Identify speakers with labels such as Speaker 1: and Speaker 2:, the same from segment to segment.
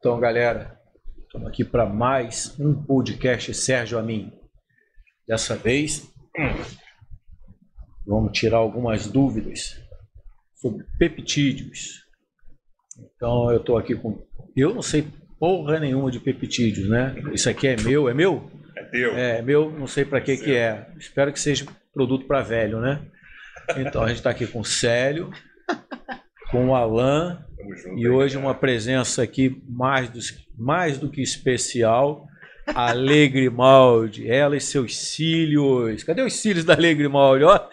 Speaker 1: Então, galera, estamos aqui para mais um podcast Sérgio Amin. Dessa vez, vamos tirar algumas dúvidas sobre peptídeos. Então, eu estou aqui com... Eu não sei porra nenhuma de peptídeos, né? Isso aqui é meu? É meu?
Speaker 2: É teu.
Speaker 1: É meu, não sei para que é. Espero que seja produto para velho, né? Então, a gente está aqui com o Célio, com o Alan, e hoje uma presença aqui mais do que especial, a Alegrimaldi, ela e seus cílios. Cadê os cílios da Alegrimaldi? Ó,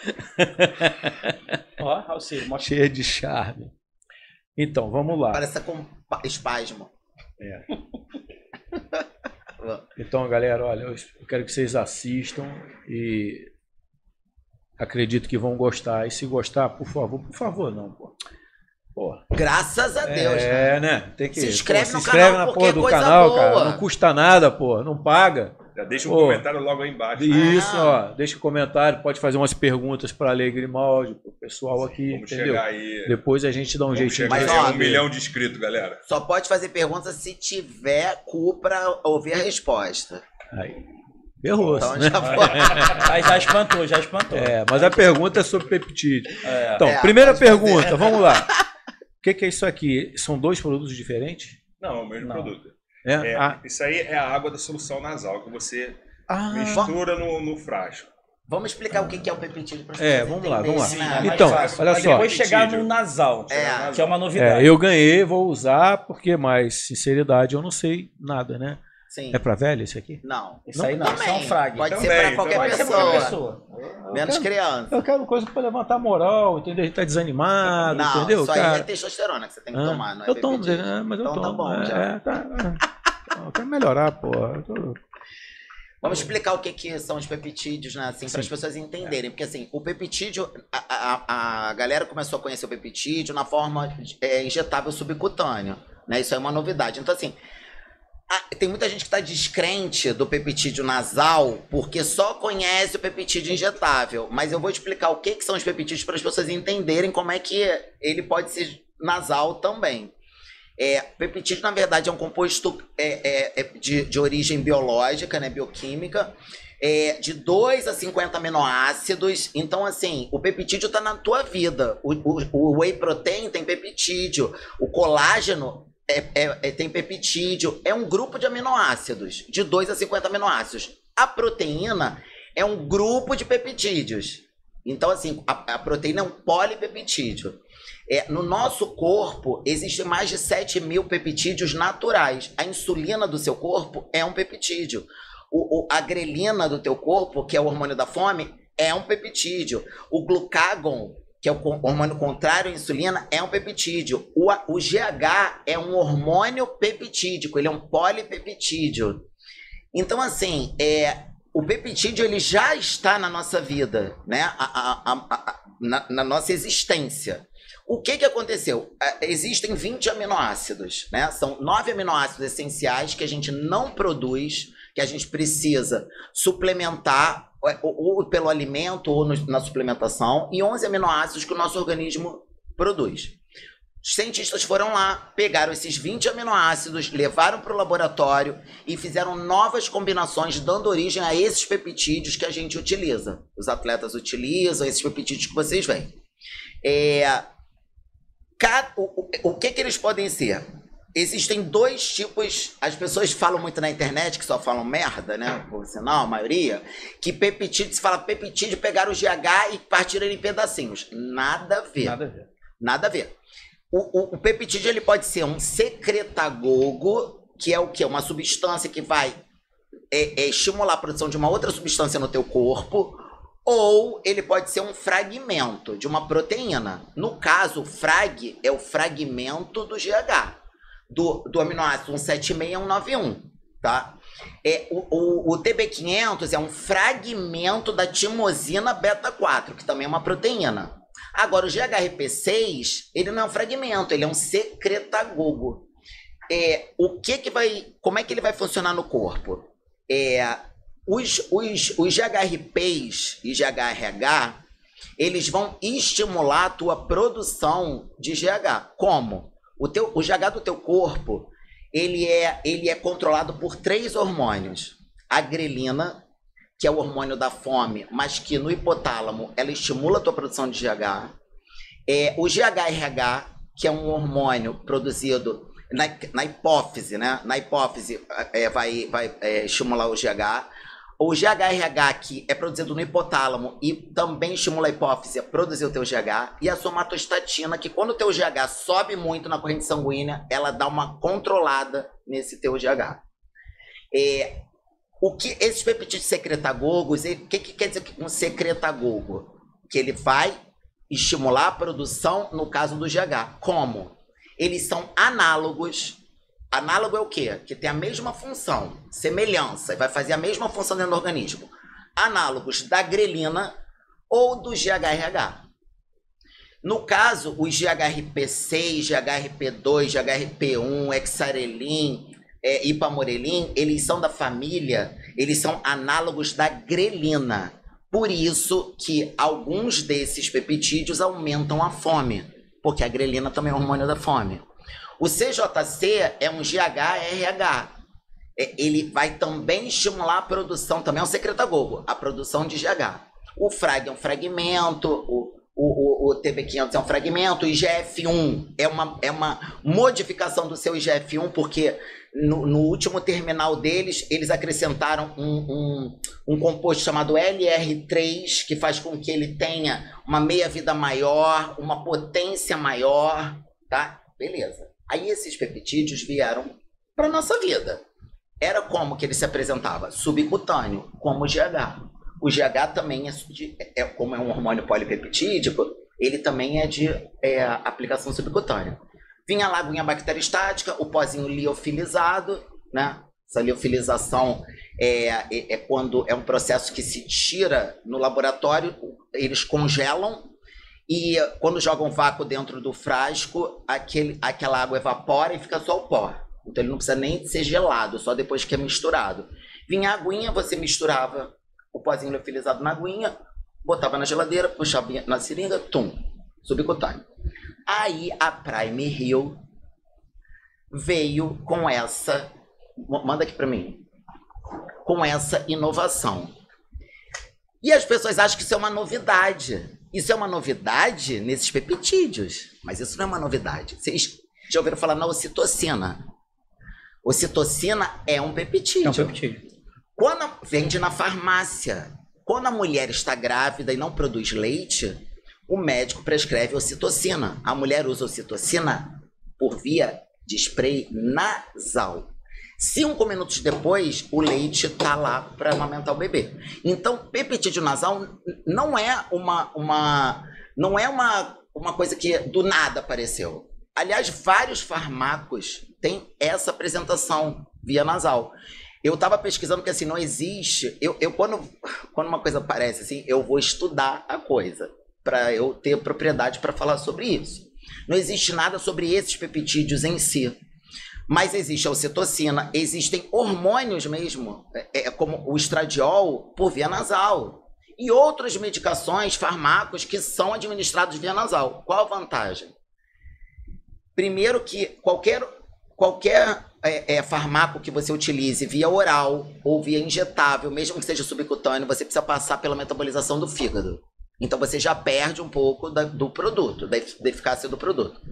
Speaker 1: ó o cílio, cheia de charme. Então, vamos lá.
Speaker 3: Parece com espasmo.
Speaker 1: É. Então, galera, olha, eu quero que vocês assistam e acredito que vão gostar. E se gostar, por favor não, pô. Porra.
Speaker 3: Graças a Deus,
Speaker 1: né? Tem que
Speaker 3: se inscreve,
Speaker 1: se
Speaker 3: no
Speaker 1: inscreve
Speaker 3: canal,
Speaker 1: na porra do canal,
Speaker 3: boa.
Speaker 1: cara. Não custa nada, pô. Não paga.
Speaker 2: Já deixa um comentário logo aí embaixo.
Speaker 1: Isso, ó. Deixa um comentário. Pode fazer umas perguntas para Alegrimaldi, pro pessoal aqui.
Speaker 2: Vamos
Speaker 1: entendeu?
Speaker 2: chegar aí.
Speaker 1: Depois a gente dá um jeitinho.
Speaker 2: Mas, ó, 1 milhão de inscritos, galera.
Speaker 3: Só pode fazer perguntas se tiver cu pra ouvir a resposta.
Speaker 1: Aí. Errou,
Speaker 3: então,
Speaker 1: né?
Speaker 4: Aí já espantou.
Speaker 1: É, mas a pergunta é sobre peptídeo. Então, primeira pergunta, vamos lá. O que é isso aqui? São dois produtos diferentes?
Speaker 2: Não, é o mesmo produto. Isso aí é a água da solução nasal que você mistura no frasco.
Speaker 3: Vamos explicar o que é o peptídeo para as pessoas
Speaker 1: vamos lá.
Speaker 3: Né?
Speaker 1: Então, olha só.
Speaker 4: Depois chegar no nasal, que é uma novidade.
Speaker 1: Eu ganhei, vou usar, porque mais sinceridade eu não sei nada, né?
Speaker 3: Sim.
Speaker 1: É pra velho esse aqui?
Speaker 3: Não.
Speaker 4: Isso aí não, isso é um frag.
Speaker 3: Pode ser pra qualquer pessoa. Menos criança.
Speaker 1: Eu quero coisa pra levantar a moral, entendeu? A gente tá desanimado,
Speaker 3: não,
Speaker 1: entendeu?
Speaker 3: Isso aí é testosterona que você tem que tomar, não é
Speaker 1: eu tomo, mas eu
Speaker 3: então
Speaker 1: tomo.
Speaker 3: Tá bom, já.
Speaker 1: Eu quero melhorar, porra.
Speaker 3: Vamos explicar o que são os peptídeos, né? Assim, para as pessoas entenderem. Porque assim, o peptídeo, a galera começou a conhecer o peptídeo na forma injetável subcutâneo, né? Isso é uma novidade. Então assim, tem muita gente que está descrente do peptídeo nasal porque só conhece o peptídeo injetável. Mas eu vou explicar o que são os peptídeos para as pessoas entenderem como é que ele pode ser nasal também. Peptídeo, na verdade, é um composto de origem biológica, né, bioquímica, de 2 a 50 aminoácidos. Então, assim, o peptídeo está na tua vida. O whey protein tem peptídeo, o colágeno tem peptídeo, é um grupo de aminoácidos, de 2 a 50 aminoácidos. A proteína é um grupo de peptídeos. Então, assim, a proteína é um polipeptídeo. No nosso corpo, existem mais de 7.000 peptídeos naturais. A insulina do seu corpo é um peptídeo. A grelina do teu corpo, que é o hormônio da fome, é um peptídeo. O glucagon, que é o hormônio contrário à insulina, é um peptídeo. O GH é um hormônio peptídico, ele é um polipeptídeo. Então, assim, o peptídeo ele já está na nossa vida, né? Na nossa existência. O que aconteceu? Existem 20 aminoácidos, né? São 9 aminoácidos essenciais que a gente não produz, que a gente precisa suplementar ou pelo alimento ou na suplementação, e 11 aminoácidos que o nosso organismo produz. Os cientistas foram lá, pegaram esses 20 aminoácidos, levaram para o laboratório e fizeram novas combinações, dando origem a esses peptídeos que a gente utiliza. Os atletas utilizam esses peptídeos que vocês veem. O que eles podem ser? Existem 2 tipos, as pessoas falam muito na internet, que só falam merda, né? Por sinal, a maioria, que peptídeo, se fala peptídeo, pegaram o GH e partiram ele em pedacinhos. Nada a ver. Nada a ver. O peptídeo ele pode ser um secretagogo, que é o quê? Uma substância que vai estimular a produção de uma outra substância no teu corpo, ou ele pode ser um fragmento de uma proteína. No caso, o frag é o fragmento do GH. Do aminoácido 176 a 191, tá? O TB500 é um fragmento da timosina beta-4, que também é uma proteína. Agora, o GHRP6, ele não é um fragmento, ele é um secretagogo. Como é que ele vai funcionar no corpo? Os GHRPs e GHRH, eles vão estimular a tua produção de GH. Como? O GH do teu corpo, ele é controlado por 3 hormônios. A grelina, que é o hormônio da fome, mas que no hipotálamo ela estimula a tua produção de GH. O GHRH, que é um hormônio produzido na hipófise, né? Na hipófise vai estimular o GH. O GHRH, que é produzido no hipotálamo e também estimula a hipófise a produzir o teu GH. E a somatostatina, que quando o teu GH sobe muito na corrente sanguínea, ela dá uma controlada nesse teu GH. O que esses peptídeos secretagogos, o que quer dizer um secretagogo? Que ele vai estimular a produção no caso do GH. Como? Eles são análogos. Análogo é o quê? Que tem a mesma função, semelhança, vai fazer a mesma função dentro do organismo. Análogos da grelina ou do GHRH. No caso, os GHRP6, GHRP2, GHRP1, hexarelin, ipamorelin, eles são da família, eles são análogos da grelina. Por isso que alguns desses peptídeos aumentam a fome, porque a grelina também é um hormônio da fome. O CJC é um GHRH. Ele vai também estimular a produção, também é um secretagogo, a produção de GH. O FRAG é um fragmento, o TB500 é um fragmento, o IGF-1 é uma modificação do seu IGF-1, porque no último terminal deles, eles acrescentaram um composto chamado LR3, que faz com que ele tenha uma meia-vida maior, uma potência maior, tá? Beleza. Aí esses peptídeos vieram para nossa vida. Era como que ele se apresentava? Subcutâneo, como o GH. O GH também como é um hormônio polipeptídico, ele também é de aplicação subcutânea. Vinha a aguinha bacteriostática, o pozinho liofilizado, né? Essa liofilização é quando é um processo que se tira no laboratório, eles congelam, e quando jogam vácuo dentro do frasco, aquela água evapora e fica só o pó. Então ele não precisa nem ser gelado, só depois que é misturado. Vinha a aguinha, você misturava o pozinho liofilizado na aguinha, botava na geladeira, puxava na seringa, subcutâneo. Aí a Prime Rio veio com essa... Manda aqui para mim. Com essa inovação. E as pessoas acham que isso é uma novidade. Isso é uma novidade nesses peptídeos. Mas isso não é uma novidade. Vocês já ouviram falar na ocitocina? Ocitocina é um peptídeo.
Speaker 4: É um peptídeo.
Speaker 3: Vende na farmácia. Quando a mulher está grávida e não produz leite, o médico prescreve ocitocina. A mulher usa ocitocina por via de spray nasal. 5 minutos depois, o leite está lá para amamentar o bebê. Então, peptídeo nasal não é uma coisa que do nada apareceu. Aliás, vários fármacos têm essa apresentação via nasal. Eu estava pesquisando que assim, não existe... Quando uma coisa aparece assim, eu vou estudar a coisa, para eu ter propriedade para falar sobre isso. Não existe nada sobre esses peptídeos em si. Mas existe a ocitocina, existem hormônios mesmo, como o estradiol, por via nasal. E outras medicações, fármacos, que são administrados via nasal. Qual a vantagem? Primeiro que qualquer fármaco que você utilize via oral ou via injetável, mesmo que seja subcutâneo, você precisa passar pela metabolização do fígado. Então você já perde um pouco do produto, da eficácia do produto.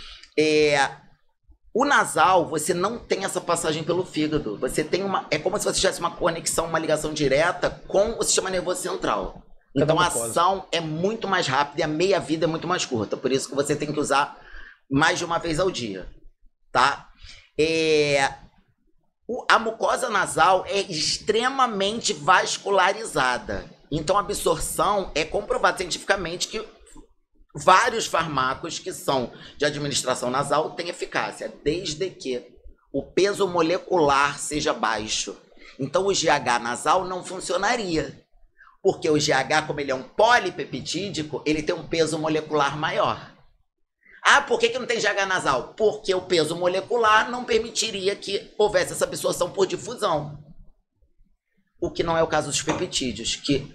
Speaker 3: O nasal, você não tem essa passagem pelo fígado. Você tem é como se você tivesse uma conexão, uma ligação direta com o sistema nervoso central. Então a ação é muito mais rápida e a meia-vida é muito mais curta. Por isso que você tem que usar mais de uma vez ao dia, tá? A mucosa nasal é extremamente vascularizada. Então a absorção é comprovado cientificamente que vários fármacos que são de administração nasal têm eficácia, desde que o peso molecular seja baixo. Então o GH nasal não funcionaria, porque o GH, como ele é um polipeptídico, ele tem um peso molecular maior. Ah, por que não tem GH nasal? Porque o peso molecular não permitiria que houvesse essa absorção por difusão. O que não é o caso dos peptídeos, que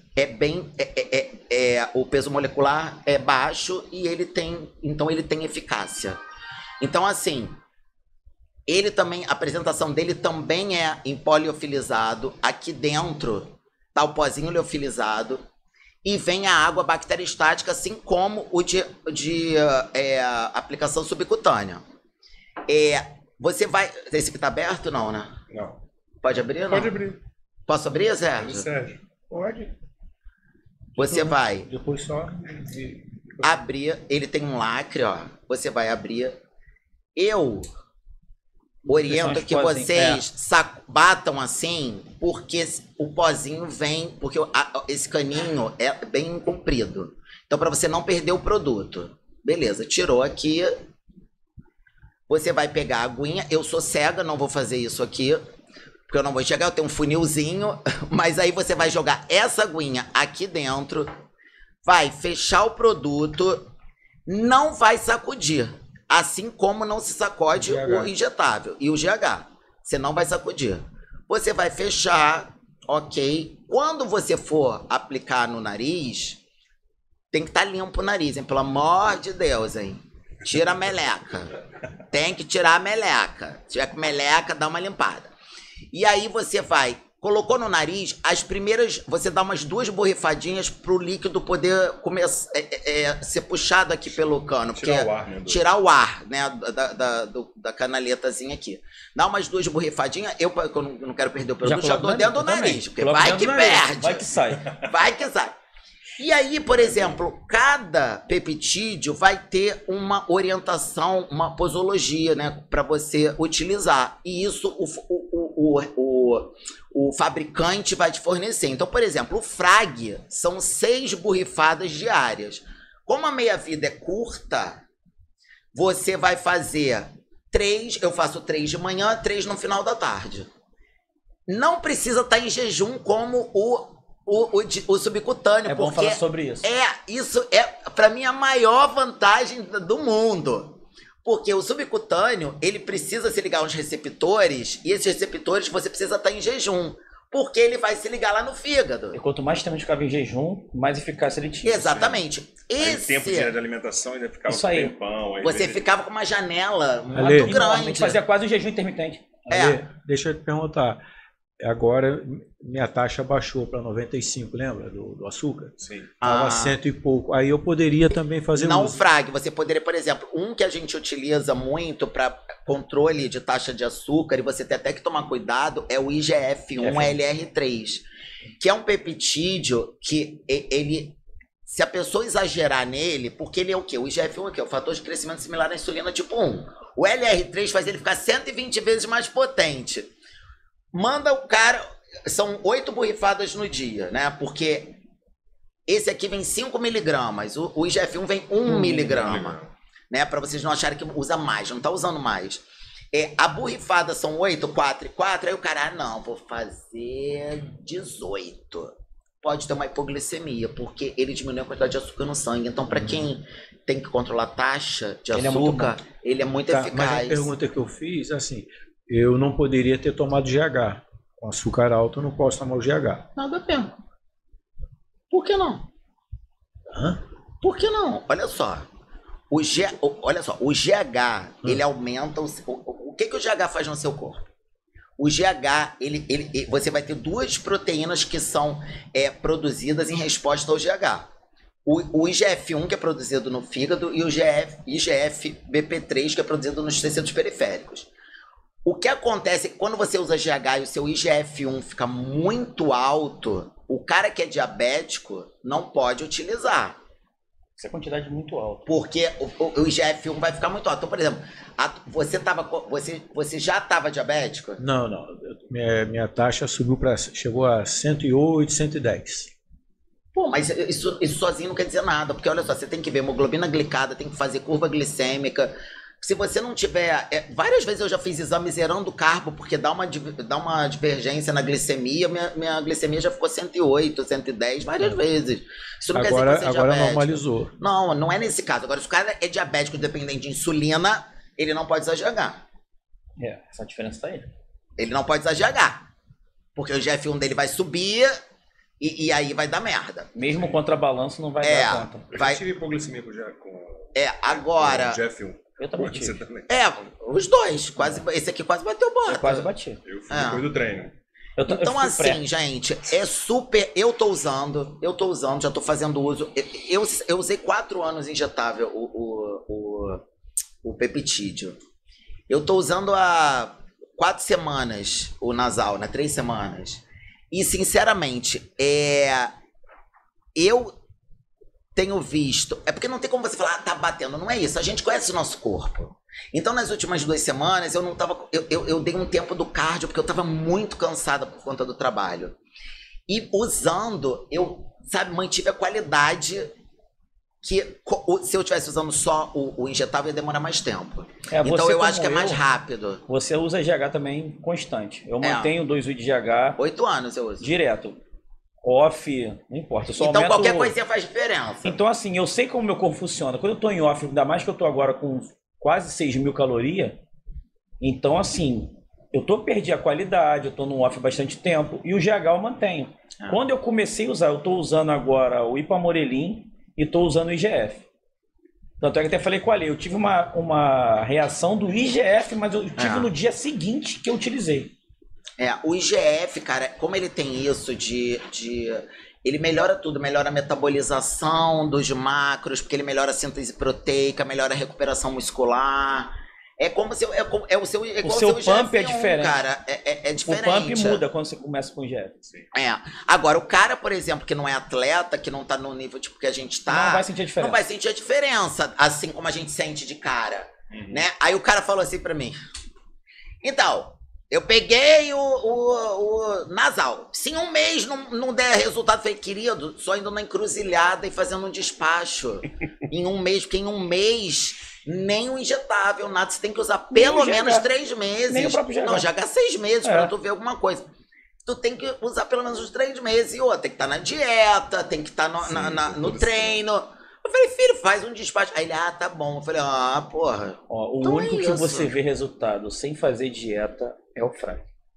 Speaker 3: o peso molecular é baixo e ele tem eficácia. Então, assim, Ele também, a apresentação dele também é em pó liofilizado. Aqui dentro tá o pozinho liofilizado. E vem a água bacteriostática, assim como o de aplicação subcutânea. Você vai... Esse aqui tá aberto não, né?
Speaker 2: Não.
Speaker 3: Pode abrir ou não?
Speaker 2: Pode abrir.
Speaker 3: Posso abrir, Sérgio?
Speaker 2: Sérgio. Pode.
Speaker 3: Você
Speaker 1: então,
Speaker 3: vai...
Speaker 1: Depois só...
Speaker 3: Abrir. Ele tem um lacre, ó. Você vai abrir. Eu oriento que vocês batam assim, porque o pozinho vem, porque esse caninho é bem comprido. Então, para você não perder o produto. Beleza, tirou aqui. Você vai pegar a aguinha. Eu sou cega, não vou fazer isso aqui, porque eu não vou enxergar, eu tenho um funilzinho. Mas aí você vai jogar essa aguinha aqui dentro, vai fechar o produto, não vai sacudir. Assim como não se sacode o injetável e o GH. Você não vai sacudir. Você vai fechar, ok. Quando você for aplicar no nariz, tem que estar limpo o nariz, hein? Pelo amor de Deus, hein? Tira a meleca. Tem que tirar a meleca. Se tiver com meleca, dá uma limpada. E aí você vai... Colocou no nariz, as primeiras... Você dá umas 2 borrifadinhas pro líquido poder começar, ser puxado aqui pelo cano.
Speaker 2: Tirar o ar, né?
Speaker 3: Tirar o ar, né? Da canaletazinha aqui. Dá umas 2 borrifadinhas. Eu não quero perder o produto, já dou dentro do nariz. Porque vai que perde.
Speaker 4: Vai que sai.
Speaker 3: Vai que sai. E aí, por exemplo, cada peptídeo vai ter uma orientação, uma posologia, né? Para você utilizar. E isso o fabricante vai te fornecer. Então, por exemplo, o Frag são 6 borrifadas diárias. Como a meia-vida é curta, você vai fazer 3, eu faço 3 de manhã, 3 no final da tarde. Não precisa estar em jejum como o subcutâneo.
Speaker 4: É bom
Speaker 3: porque
Speaker 4: falar sobre isso.
Speaker 3: Isso é, para mim, a maior vantagem do mundo. Porque o subcutâneo, ele precisa se ligar aos receptores, e esses receptores você precisa estar em jejum, porque ele vai se ligar lá no fígado.
Speaker 4: E quanto mais tempo a gente ficava em jejum, mais eficácia ele tinha.
Speaker 3: Exatamente.
Speaker 2: Aí, o tempo de alimentação ainda ficava
Speaker 4: isso aí.
Speaker 2: um tempão. Aí
Speaker 3: você ficava com uma janela
Speaker 1: Ale,
Speaker 3: muito grande.
Speaker 4: A gente fazia quase um jejum intermitente.
Speaker 1: Ale, deixa eu te perguntar. Agora minha taxa baixou para 95, lembra? Do açúcar?
Speaker 2: Sim.
Speaker 1: Estava 100 e pouco. Aí eu poderia também fazer
Speaker 3: não
Speaker 1: uso.
Speaker 3: Frag, você poderia, por exemplo, um que a gente utiliza muito para controle de taxa de açúcar, e você tem até que tomar cuidado, é o IGF-1 LR3, que é um peptídeo que ele, se a pessoa exagerar nele, porque ele é o quê? O IGF-1 é o quê? O fator de crescimento similar à insulina tipo 1. O LR3 faz ele ficar 120 vezes mais potente. Manda o cara... São 8 borrifadas no dia, né? Porque esse aqui vem 5 miligramas. O IGF-1 vem 1 miligrama. Né? Para vocês não acharem que usa mais. Não tá usando mais. A borrifada são 8, 4 e 4. Aí o cara, não, vou fazer 18. Pode ter uma hipoglicemia, porque ele diminui a quantidade de açúcar no sangue. Então, para quem tem que controlar a taxa de açúcar, ele é muito eficaz.
Speaker 1: Mas a pergunta que eu fiz, assim... Eu não poderia ter tomado GH. Com açúcar alto, eu não posso tomar o GH.
Speaker 3: Nada a ver. Por que não? Por que não? Olha só. O GH, ele aumenta o que o GH faz no seu corpo? O GH, você vai ter 2 proteínas que são produzidas em resposta ao GH. O IGF-1, que é produzido no fígado, e o IGF-BP3, que é produzido nos tecidos periféricos. O que acontece é que quando você usa GH e o seu IGF-1 fica muito alto, o cara que é diabético não pode utilizar.
Speaker 4: Essa quantidade muito alta.
Speaker 3: Porque o IGF-1 vai ficar muito alto. Então, por exemplo, você já estava diabético?
Speaker 1: Não. Minha taxa chegou a 108, 110.
Speaker 3: Pô, mas isso sozinho não quer dizer nada. Porque olha só, você tem que ver hemoglobina glicada, tem que fazer curva glicêmica. Se você não tiver... várias vezes eu já fiz exame zerando o carbo, porque dá uma divergência na glicemia. Minha glicemia já ficou 108, 110, várias vezes. Isso não quer dizer que você é
Speaker 1: agora
Speaker 3: diabético.
Speaker 1: Normalizou.
Speaker 3: Não é nesse caso. Agora, se o cara é diabético dependente de insulina, ele não pode usar GH.
Speaker 4: Essa diferença tá aí.
Speaker 3: Ele não pode usar GH. Porque o GF1 dele vai subir e aí vai dar merda.
Speaker 4: Mesmo contrabalanço não vai dar conta.
Speaker 2: Eu já tive hipoglicemia com
Speaker 3: agora...
Speaker 2: GF1.
Speaker 4: Eu também tive.
Speaker 3: Os dois. Esse aqui quase bateu bota.
Speaker 4: Eu quase bati.
Speaker 2: Eu fui depois do treino.
Speaker 3: Então assim, gente, é super... Eu tô usando, já tô fazendo uso. Eu usei 4 anos injetável o peptídeo. Eu tô usando há 4 semanas o nasal, né? 3 semanas. E, sinceramente, eu tenho visto... É porque não tem como você falar, tá batendo. Não é isso. A gente conhece o nosso corpo. Então, nas últimas 2 semanas, eu não tava... Eu dei um tempo do cardio, porque eu tava muito cansada por conta do trabalho. E usando, eu, mantive a qualidade que... Se eu estivesse usando só o injetável, ia demorar mais tempo. Então, eu acho que é mais rápido.
Speaker 4: Você usa GH também constante. Eu mantenho 2 de GH...
Speaker 3: 8 anos eu uso.
Speaker 4: Direto. Off, não importa. Eu só
Speaker 3: então,
Speaker 4: aumento...
Speaker 3: qualquer coisinha faz diferença.
Speaker 4: Então, assim, eu sei como o meu corpo funciona. Quando eu tô em off, ainda mais que eu tô agora com quase 6.000 calorias, então, assim, perdi a qualidade, eu tô no off bastante tempo, e o GH eu mantenho. Quando eu comecei a usar, eu tô usando agora o Ipamorelin e tô usando o IGF. Tanto é que até falei com a Ale, eu tive uma reação do IGF, mas eu tive no dia seguinte que eu utilizei.
Speaker 3: O IGF, cara, como ele tem isso ele melhora tudo, melhora a metabolização dos macros, porque ele melhora a síntese proteica, melhora a recuperação muscular. É como se... o seu
Speaker 4: pump é diferente.
Speaker 3: Cara, é diferente.
Speaker 4: O pump muda quando você começa com IGF.
Speaker 3: Agora, o cara, por exemplo, que não é atleta, que não tá no nível tipo que a gente tá...
Speaker 4: Não vai sentir a diferença.
Speaker 3: Não vai sentir a diferença, assim como a gente sente de cara, né? Aí o cara falou assim pra mim, então... Eu peguei o nasal. Se em um mês não der resultado, falei, querido, só indo na encruzilhada e fazendo um despacho. Em um mês, porque em um mês, nem o injetável, nada. Você tem que usar pelo menos 3 meses.
Speaker 4: Nem o próprio GH.
Speaker 3: Não, GH 6 meses pra tu ver alguma coisa. Tu tem que usar pelo menos uns 3 meses. E outra, tem que estar na dieta, tem que estar no treino. Eu falei, filho, faz um despacho. Aí ele, tá bom. Eu falei, porra.
Speaker 4: O então único que você vê resultado sem fazer dieta é o frag.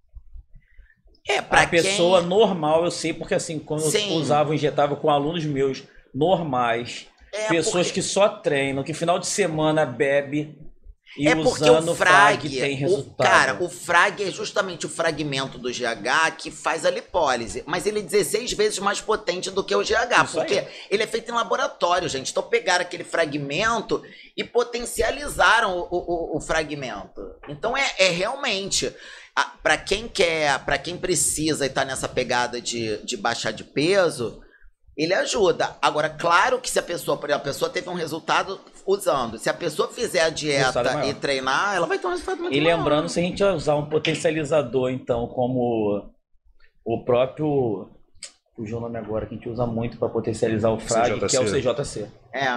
Speaker 3: Pra
Speaker 4: a pessoa normal, eu sei, porque assim, quando eu usava o injetável com alunos meus normais, pessoas que só treinam, que final de semana bebe e usando o frag tem resultado.
Speaker 3: O frag é justamente o fragmento do GH que faz a lipólise, mas ele é 16 vezes mais potente do que o GH, porque ele é feito em laboratório, gente. Então pegaram aquele fragmento e potencializaram o fragmento. Então realmente, para quem precisa e tá nessa pegada de baixar de peso, ele ajuda. Agora, claro que se a pessoa, por exemplo, a pessoa teve um resultado usando, se a pessoa fizer a dieta e treinar, ela vai ter um resultado muito
Speaker 4: maior. E lembrando, se a gente usar um potencializador, então, como o próprio... Fugiu o nome agora, que a gente usa muito para potencializar o frag, que é o CJC.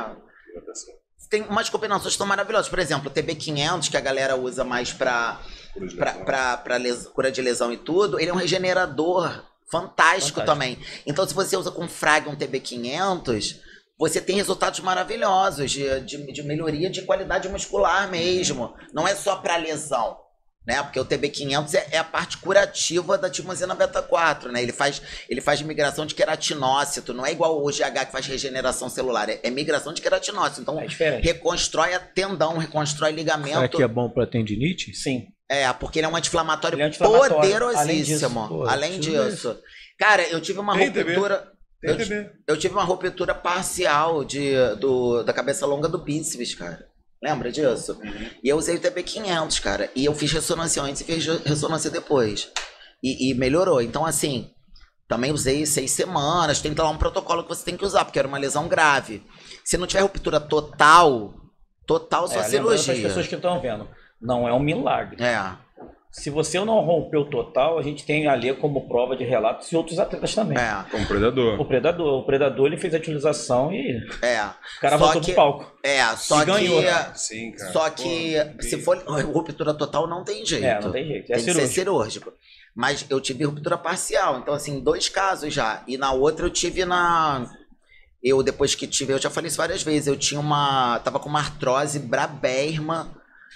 Speaker 3: Tem umas combinações que estão maravilhosas. Por exemplo, o TB500, que a galera usa mais para cura de lesão e tudo, ele é um regenerador fantástico também. Então, se você usa com frag um TB500, você tem resultados maravilhosos de melhoria de qualidade muscular mesmo. Não é só para lesão, né? Porque o TB500 é a parte curativa da timosina beta-4, né? Ele faz migração de queratinócito, não é igual o GH que faz regeneração celular, é migração de queratinócito. Então, reconstrói a tendão, reconstrói ligamento.
Speaker 1: Será que é bom para tendinite?
Speaker 4: Sim.
Speaker 3: Porque ele é um anti-inflamatório poderosíssimo. Além disso. Cara, eu tive uma ruptura... Eu tive uma ruptura parcial da cabeça longa do bíceps, cara. Lembra disso? E eu usei o TB500, cara. E eu fiz ressonância antes e fiz ressonância depois. E melhorou. Então, assim, também usei 6 semanas. Tem lá um protocolo que você tem que usar, porque era uma lesão grave. Se não tiver ruptura total só cirurgia.
Speaker 4: As pessoas que estão vendo, não é um milagre. Se você não rompeu total, a gente tem ali como prova de relatos e outros atletas também.
Speaker 2: Como Predador.
Speaker 4: O Predador, ele fez a utilização e o cara voltou pro palco.
Speaker 3: Só que
Speaker 4: ganhou.
Speaker 2: Sim, cara.
Speaker 3: Só que se for ruptura total, não tem jeito.
Speaker 4: Não tem jeito.
Speaker 3: Tem que ser cirúrgico. Mas eu tive ruptura parcial. Então, assim, 2 casos já. E na outra eu tive depois que tive, eu já falei isso várias vezes, tava com uma artrose brabérrima,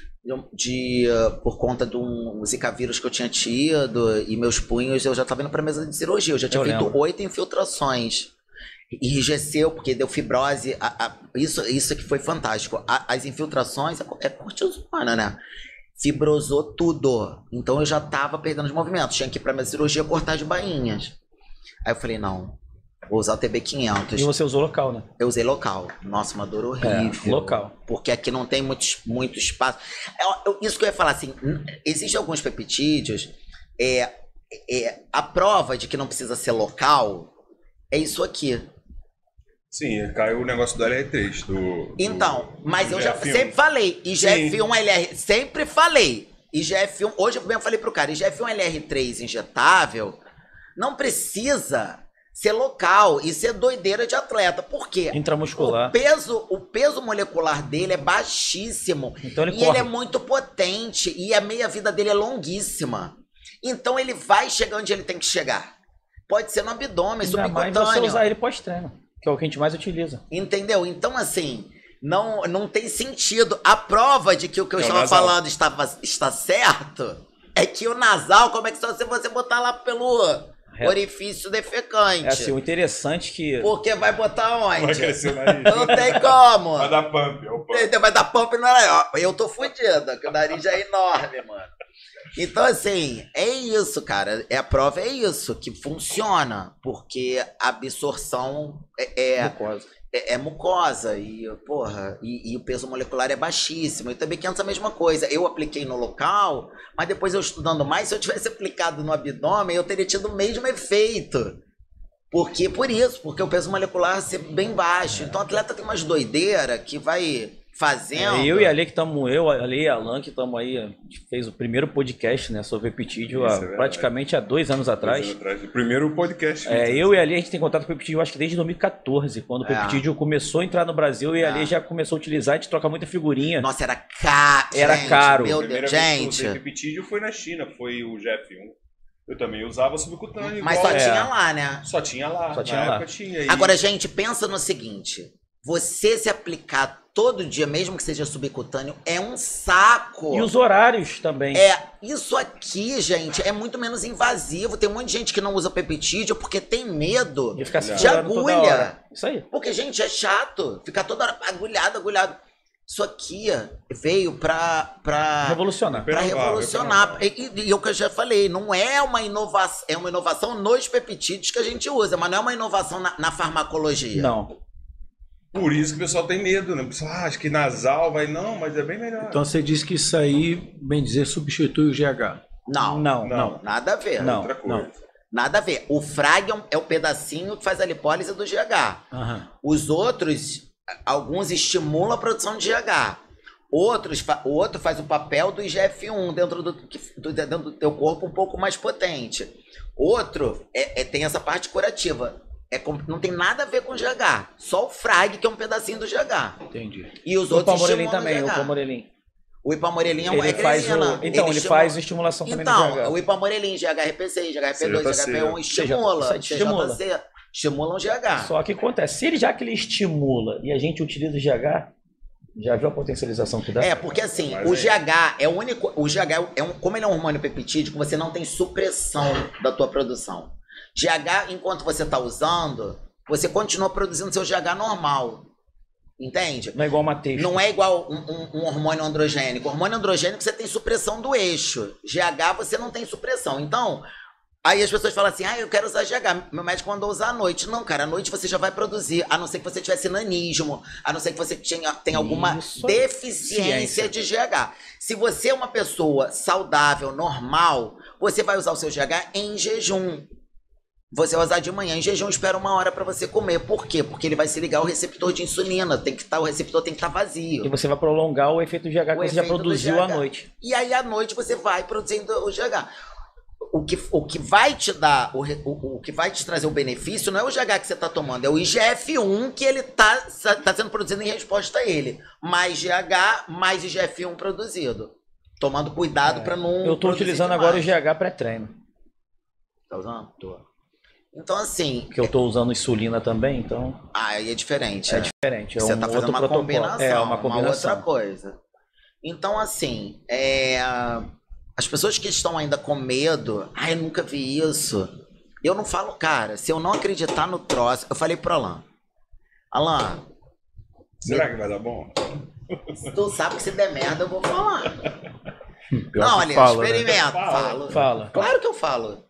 Speaker 3: por conta de um zika vírus que eu tinha tido, e meus punhos, eu já estava indo para mesa de cirurgia, eu já tinha feito 8 infiltrações. enrijeceu, porque deu fibrose. Isso que foi fantástico. As infiltrações é cortisona, né? Fibrosou tudo. Então eu já tava perdendo os movimentos. Tinha que ir pra minha cirurgia cortar de bainhas. Aí eu falei, não, vou usar o TB500.
Speaker 4: E você usou local, né?
Speaker 3: Eu usei local. Nossa, uma dor horrível.
Speaker 4: Local. Porque
Speaker 3: aqui não tem muito espaço. Isso que eu ia falar, assim, existem alguns peptídeos, a prova de que não precisa ser local é isso aqui.
Speaker 2: Sim, caiu o negócio do LR3.
Speaker 3: Então, mas eu já
Speaker 2: IGF-1.
Speaker 3: sempre falei, IGF-1 sempre falei. IGF-1, hoje eu falei pro cara, IGF-1 LR3 injetável não precisa ser local, isso é doideira de atleta. Por quê?
Speaker 4: Intramuscular.
Speaker 3: O peso molecular dele é baixíssimo.
Speaker 4: Então ele
Speaker 3: corre. Ele é muito potente e a meia-vida dele é longuíssima. Então ele vai chegar onde ele tem que chegar. Pode ser no abdômen, subcutâneo.
Speaker 4: Mas você usar ele pós-treino, que é o que a gente mais utiliza.
Speaker 3: Entendeu? Então, assim, não tem sentido. A prova de que o que eu estava falando está certo é que o nasal, como é que só se você botar lá pelo orifício defecante?
Speaker 4: É assim, o interessante que...
Speaker 3: Porque vai botar onde?
Speaker 2: Vai crescer o nariz.
Speaker 3: Não tem como.
Speaker 2: Vai dar pump.
Speaker 3: Vai dar pump no nariz. Eu tô fudido, que o nariz já é enorme, mano. Então, assim, é isso, cara. A prova é isso, que funciona. Porque a absorção é mucosa. E, porra, e o peso molecular é baixíssimo. E também 500 é a mesma coisa. Eu apliquei no local, mas depois eu estudando mais, se eu tivesse aplicado no abdômen, eu teria tido o mesmo efeito. Porque o peso molecular é bem baixo. Então o atleta tem umas doideiras que vai fazendo.
Speaker 4: Eu e a Ale que estamos, Ale e a Alan que estamos aí, a gente fez o primeiro podcast, né, sobre peptídeo praticamente há 2 anos atrás.
Speaker 2: 2 anos atrás, o primeiro podcast.
Speaker 4: Eu e a Ale, a gente tem contato com o peptídeo, acho que desde 2014, quando o peptídeo começou a entrar no Brasil, e a Ale já começou a utilizar, a gente troca muita figurinha.
Speaker 3: Nossa, era caro.
Speaker 4: Era caro.
Speaker 3: Meu Deus, gente.
Speaker 2: O peptídeo foi na China, foi o IGF-1. Eu também usava subcutâneo.
Speaker 3: Mas só tinha lá, né?
Speaker 2: Só tinha lá.
Speaker 4: Só tinha lá.
Speaker 3: Agora, gente, pensa no seguinte. Você se aplicar todo dia, mesmo que seja subcutâneo, é um saco.
Speaker 4: E os horários também.
Speaker 3: Isso aqui, gente, é muito menos invasivo. Tem um monte de gente que não usa peptídeo porque tem medo de agulha.
Speaker 4: Isso aí.
Speaker 3: Porque, gente, é chato. Ficar toda hora agulhado. Isso aqui veio pra
Speaker 4: revolucionar.
Speaker 3: Pra revolucionar. E o que eu já falei, não é uma inovação, é uma inovação nos peptídeos que a gente usa, mas não é uma inovação na farmacologia.
Speaker 4: Não.
Speaker 2: Por isso que o pessoal tem medo, né? O pessoal acha que nasal vai... Não, mas é bem melhor.
Speaker 1: Então você disse que isso aí, bem dizer, substitui o GH.
Speaker 3: Não. Nada a ver.
Speaker 2: Não. Outra coisa.
Speaker 3: Nada a ver. O frag é o pedacinho que faz a lipólise do GH. Os outros, alguns estimulam a produção de GH. O outro faz o papel do IGF-1 dentro do teu corpo um pouco mais potente. Outro tem essa parte curativa. Não tem nada a ver com GH. Só o frag, que é um pedacinho do GH.
Speaker 1: Entendi.
Speaker 3: E os outros
Speaker 4: estimulam também, o Ipamorelin.
Speaker 3: O Ipamorelin
Speaker 4: ele faz estimulação também do GH.
Speaker 3: Então, o Ipamorelin, GHRP6, GHRP2, GHRP1 estimula. Estimulam o GH.
Speaker 4: Só que acontece, já que ele estimula e a gente utiliza o GH, já viu a potencialização que dá?
Speaker 3: Porque assim, o GH é o único... O GH, como ele é um hormônio peptídico, você não tem supressão da tua produção. GH, enquanto você está usando, você continua produzindo seu GH normal. Entende?
Speaker 4: Não é igual uma texto.
Speaker 3: Não é igual um hormônio androgênico. O hormônio androgênico você tem supressão do eixo. GH você não tem supressão. Então, aí as pessoas falam assim, eu quero usar GH. Meu médico mandou usar à noite. Não, cara, à noite você já vai produzir. A não ser que você tivesse nanismo. A não ser que você tenha alguma deficiência de GH. Se você é uma pessoa saudável, normal, você vai usar o seu GH em jejum. Você vai usar de manhã, em jejum, espera 1 hora para você comer. Por quê? Porque ele vai se ligar ao receptor de insulina. O receptor tem que estar vazio.
Speaker 4: E você vai prolongar o efeito do GH que você já produziu à noite.
Speaker 3: E aí à noite você vai produzindo o GH. O que vai te dar, o que vai te trazer o benefício não é o GH que você está tomando, é o IGF-1 que ele tá sendo produzido em resposta a ele. Mais GH, mais IGF-1 produzido. Tomando cuidado para não...
Speaker 4: Eu estou utilizando agora o GH pré-treino.
Speaker 3: Tá usando? Tô. Então, assim...
Speaker 4: Que eu tô usando insulina também, então...
Speaker 3: Aí é diferente.
Speaker 4: É diferente.
Speaker 3: Você tá fazendo uma combinação.
Speaker 4: Uma combinação.
Speaker 3: Uma outra coisa. Então, assim... As pessoas que estão ainda com medo... eu nunca vi isso. Eu não falo, cara, se eu não acreditar no troço, eu falei pro Alan. Alan.
Speaker 2: Será que vai dar bom?
Speaker 3: Tu sabe que se der merda, eu vou falar.
Speaker 1: Não,
Speaker 3: olha, experimento. Né? Falo. Claro que eu falo.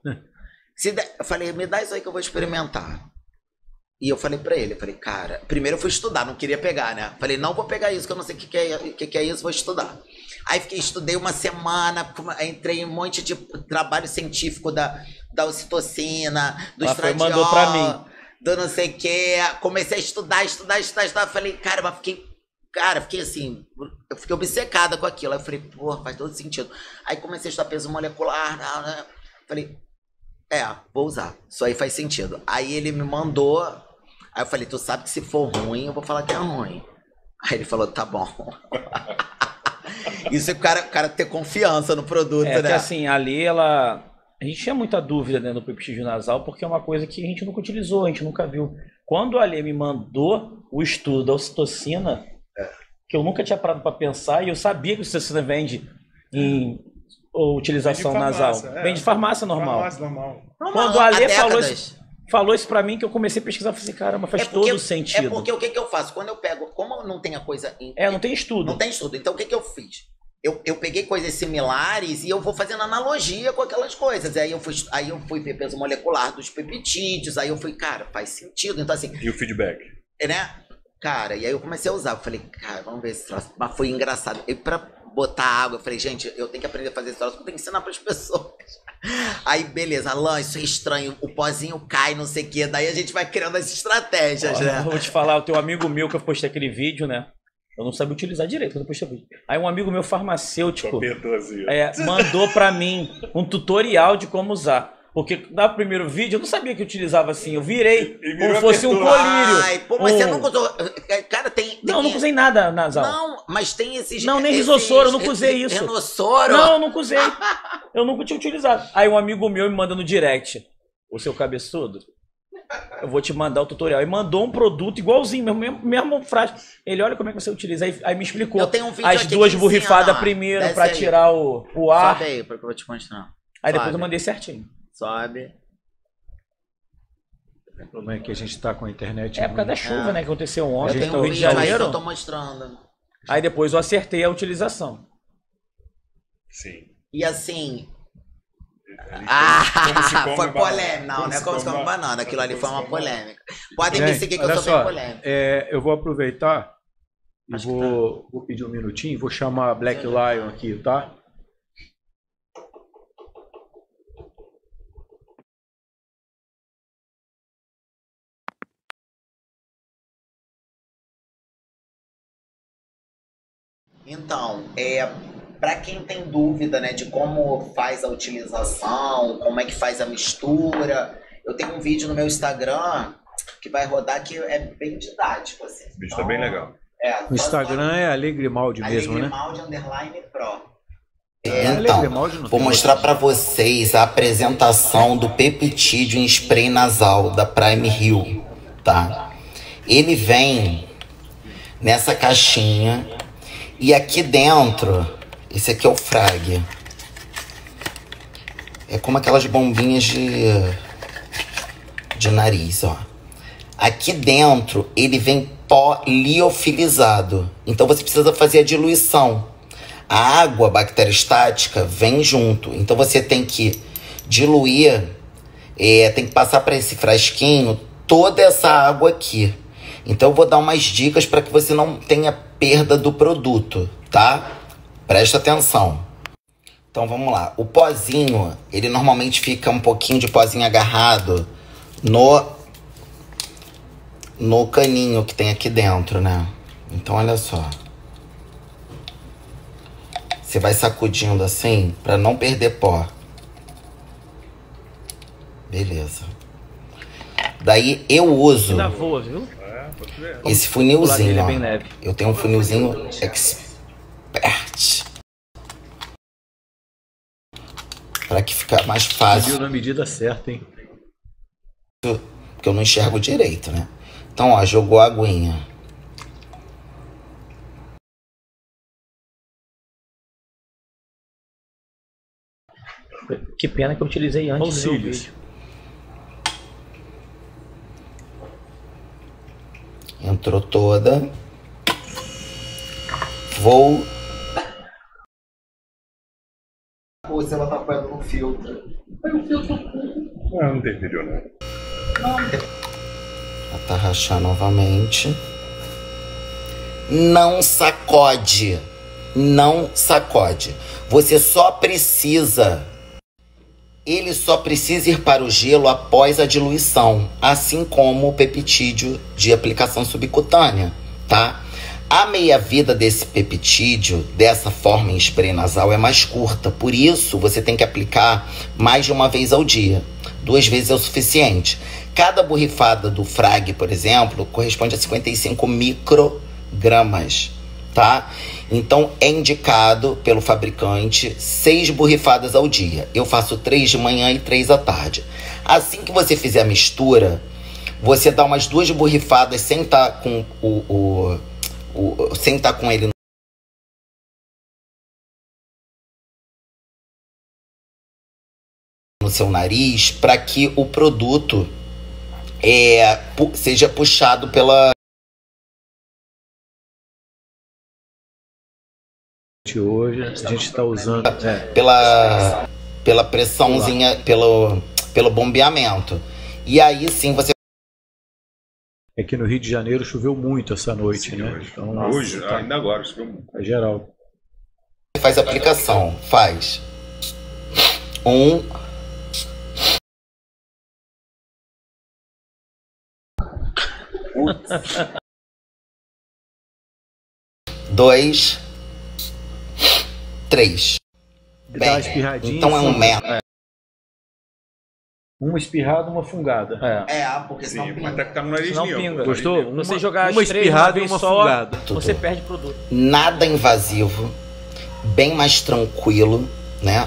Speaker 3: Eu falei, me dá isso aí que eu vou experimentar. E eu falei pra ele, cara, primeiro eu fui estudar, não queria pegar, né? Falei, não vou pegar isso, que eu não sei o que é isso, vou estudar. Aí estudei uma semana, entrei em um monte de trabalho científico da ocitocina, do estradiol,
Speaker 4: mandou pra mim.
Speaker 3: Do não sei o que. Comecei a estudar. Falei, fiquei assim, eu fiquei obcecada com aquilo. Aí eu falei, pô, faz todo sentido. Aí comecei a estudar peso molecular, né? Falei, vou usar. Isso aí faz sentido. Aí ele me mandou. Aí eu falei, tu sabe que se for ruim, eu vou falar que é ruim. Aí ele falou, tá bom. Isso é o cara ter confiança no produto, né?
Speaker 4: Que assim, ali a gente tinha muita dúvida dentro do peptídeo nasal, porque é uma coisa que a gente nunca utilizou, a gente nunca viu. Quando a Alê me mandou o estudo da ocitocina, que eu nunca tinha parado para pensar, e eu sabia que a ocitocina vende em utilização nasal. Vende de farmácia normal. Quando a Alê falou isso pra mim, que eu comecei a pesquisar, eu falei assim, caramba, faz todo sentido.
Speaker 3: É porque o que eu faço? Quando eu pego, como não tem a coisa...
Speaker 4: não tem estudo.
Speaker 3: Não tem estudo. Então o que eu fiz? Eu peguei coisas similares e eu vou fazendo analogia com aquelas coisas. Aí eu fui ver peso molecular dos peptídeos, aí eu fui, cara, faz sentido. Então assim...
Speaker 2: E o feedback?
Speaker 3: Né? Cara, e aí eu comecei a usar. Eu falei, cara, vamos ver esse troço. Mas foi engraçado. E pra botar água, eu falei, gente, eu tenho que aprender a fazer esse troço, eu tenho que ensinar pras pessoas. Aí, beleza, Alan, isso é estranho, o pozinho cai, não sei o quê. Daí a gente vai criando as estratégias, né?
Speaker 4: Eu vou te falar, o teu amigo meu que eu postei aquele vídeo, né? Eu não sabia utilizar direito quando eu postei o vídeo. Aí um amigo meu farmacêutico mandou pra mim um tutorial de como usar. Porque no primeiro vídeo eu não sabia que utilizava assim. Eu virei como fosse um colírio.
Speaker 3: Ai, pô, mas você nunca usou. Cara, tem.
Speaker 4: Não, eu não usei nada nasal.
Speaker 3: Não, mas tem esses.
Speaker 4: Não, nem risossoro, eu nunca usei isso.
Speaker 3: Rinossoro?
Speaker 4: Não, eu nunca usei. Eu nunca tinha utilizado. Aí um amigo meu me manda no direct. O seu cabeçudo, eu vou te mandar o tutorial. E mandou um produto igualzinho, mesmo frasco. Ele, olha como é que você utiliza. Aí me explicou.
Speaker 3: Eu tenho um vídeo
Speaker 4: as duas borrifadas primeiro pra tirar o ar.
Speaker 3: Sobe aí, porque eu vou te mostrar.
Speaker 4: Aí depois eu mandei certinho.
Speaker 3: Sobe.
Speaker 1: O problema é que a gente tá com a internet.
Speaker 4: É por causa da chuva, né? Que aconteceu ontem.
Speaker 3: Eu tenho um vídeo aí que eu tô mostrando.
Speaker 4: Aí depois eu acertei a utilização.
Speaker 2: Sim.
Speaker 3: E assim... foi polêmica. Não é como se come banana. Aquilo ali foi uma polêmica. Podem me seguir que eu sou bem polêmica.
Speaker 1: Eu vou aproveitar e vou pedir um minutinho. Vou chamar a Black Lion aqui, tá?
Speaker 3: Então, para quem tem dúvida, né, de como faz a utilização, como é que faz a mistura, eu tenho um vídeo no meu Instagram que vai rodar que é bem didático, assim.
Speaker 2: Esse vídeo tá bem legal.
Speaker 1: O Instagram é Alegrimaldi mesmo, né?
Speaker 3: Alegrimaldi_Pro.
Speaker 5: Então, vou mostrar para vocês a apresentação do peptídeo em spray nasal da Prime Heal, tá? Ele vem nessa caixinha e aqui dentro, esse aqui é o frag. É como aquelas bombinhas de nariz, ó. Aqui dentro ele vem pó liofilizado, então você precisa fazer a diluição. A água bacteriostática vem junto, então você tem que diluir, tem que passar para esse frasquinho toda essa água aqui. Então eu vou dar umas dicas para que você não tenha perda do produto, tá? Presta atenção. Então vamos lá. O pozinho, ele normalmente fica um pouquinho de pozinho agarrado no caninho que tem aqui dentro, né? Então olha só. Você vai sacudindo assim para não perder pó. Beleza. Daí eu uso esse funilzinho, ó. Eu tenho um funilzinho expert. Para que fica mais fácil.
Speaker 1: Na medida certa, hein?
Speaker 5: Porque eu não enxergo direito, né? Então, ó, jogou a aguinha.
Speaker 4: Que pena que eu utilizei antes do vídeo.
Speaker 5: Entrou toda. Vou...
Speaker 3: Ou se ela tá apoiando no filtro.
Speaker 2: Não interferiu, né?
Speaker 5: Vou tarrachar novamente. Não sacode. Não sacode. Você só precisa... Ele só precisa ir para o gelo após a diluição, assim como o peptídeo de aplicação subcutânea, tá? A meia-vida desse peptídeo, dessa forma em spray nasal, é mais curta. Por isso, você tem que aplicar mais de uma vez ao dia. 2 vezes é o suficiente. Cada borrifada do Frag, por exemplo, corresponde a 55 microgramas, tá? Então, é indicado pelo fabricante 6 borrifadas ao dia. Eu faço 3 de manhã e 3 à tarde. Assim que você fizer a mistura, você dá umas 2 borrifadas sem estar com sem estar com ele no seu nariz, para que o produto seja puxado pela...
Speaker 1: Hoje a gente está usando
Speaker 5: pela pressãozinha, pelo bombeamento. E aí sim você...
Speaker 1: Aqui no Rio de Janeiro choveu muito essa noite, sim, né?
Speaker 2: Hoje,
Speaker 1: então,
Speaker 2: hoje tá... ainda agora choveu muito.
Speaker 1: É geral.
Speaker 5: Faz a aplicação, faz 2, 3.
Speaker 1: Dá uma espirradinha.
Speaker 5: Então é um metro.
Speaker 1: Uma espirrada, uma fungada.
Speaker 3: Porque senão
Speaker 2: Sim,
Speaker 3: pinga.
Speaker 2: mas tá no nariz
Speaker 4: Não
Speaker 2: não
Speaker 4: pinga.
Speaker 1: Gostou?
Speaker 4: Se você jogar
Speaker 1: uma
Speaker 4: as 3
Speaker 1: espirrada e
Speaker 4: vez
Speaker 1: uma
Speaker 4: só,
Speaker 1: fungada.
Speaker 4: você perde produto.
Speaker 5: Nada invasivo, bem mais tranquilo, né?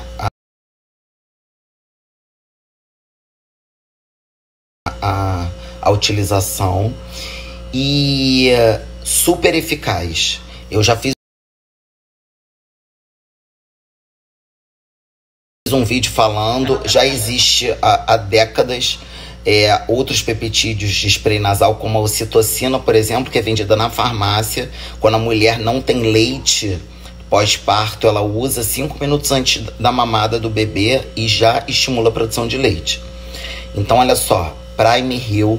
Speaker 5: A utilização e super eficaz. Eu já fiz um vídeo falando, já existe há décadas outros peptídeos de spray nasal, como a ocitocina, por exemplo, que é vendida na farmácia. Quando a mulher não tem leite pós-parto, ela usa 5 minutos antes da mamada do bebê e já estimula a produção de leite. Então, olha só, Prime Heal,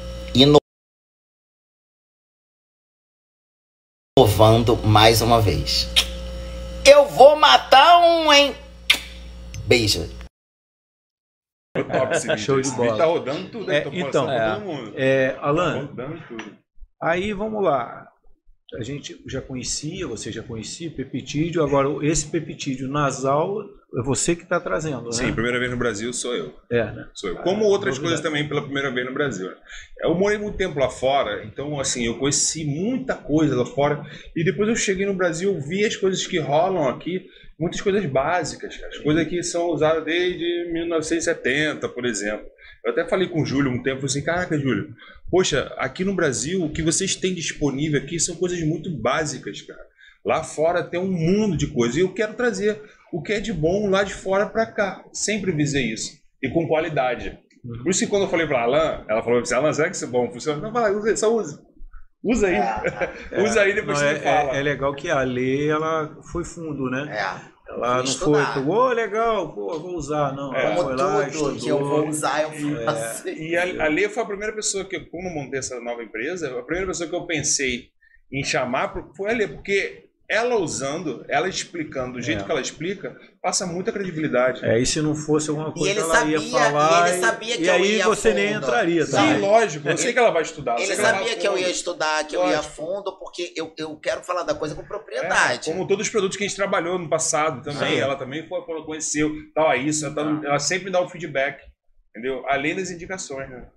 Speaker 5: inovando mais uma vez. Eu vou matar um, hein? Beijo.
Speaker 2: Top esse vídeo.
Speaker 1: Show de bola.
Speaker 2: Tá rodando tudo,
Speaker 1: então,
Speaker 2: todo mundo.
Speaker 1: Alan,
Speaker 2: tá rodando tudo.
Speaker 1: Aí vamos lá. A gente já conhecia, você já conhecia o peptídeo, agora esse peptídeo nasal é você que está trazendo, né?
Speaker 2: Sim, primeira vez no Brasil sou eu.
Speaker 1: Né?
Speaker 2: Sou eu. Como outras coisas também pela primeira vez no Brasil. Eu morei muito tempo lá fora, então assim, eu conheci muita coisa lá fora e depois eu cheguei no Brasil, vi as coisas que rolam aqui, muitas coisas básicas, cara. As coisas que são usadas desde 1970, por exemplo. Eu até falei com o Júlio um tempo, falei assim, caraca, Júlio, poxa, aqui no Brasil, o que vocês têm disponível aqui são coisas muito básicas, cara. Lá fora tem um mundo de coisas e eu quero trazer o que é de bom lá de fora para cá. Sempre visei isso. E com qualidade. Por isso que quando eu falei para Alan, ela falou assim, Alan, será que isso é bom? Funciona? Não, vai lá, só usa. Usa aí. Usa aí, depois você me fala.
Speaker 1: É legal que a Lê, ela foi fundo, né? Ela não
Speaker 3: estudar.
Speaker 1: foi, legal, pô, vou usar, não. Ela foi lá, estudou.
Speaker 3: Que eu vou usar, eu faço.
Speaker 2: E a Lê foi a primeira pessoa que, como eu montei essa nova empresa, a primeira pessoa que eu pensei em chamar foi a Lê, porque ela usando, ela explicando do jeito que ela explica, passa muita credibilidade.
Speaker 1: E se não fosse alguma coisa que ela ia
Speaker 3: E
Speaker 1: falar,
Speaker 3: ele sabia que
Speaker 1: e
Speaker 3: eu
Speaker 1: aí
Speaker 3: ia
Speaker 1: você
Speaker 3: fundo.
Speaker 1: nem entraria, tá?
Speaker 2: Sim, lógico, eu sei que ela vai estudar.
Speaker 3: Ele sabia que eu ia estudar, que eu ia a fundo, porque eu quero falar da coisa com propriedade.
Speaker 2: Como todos os produtos que a gente trabalhou no passado também, ela também conheceu, tal, isso, ela sempre dá o feedback, entendeu? Além das indicações, né?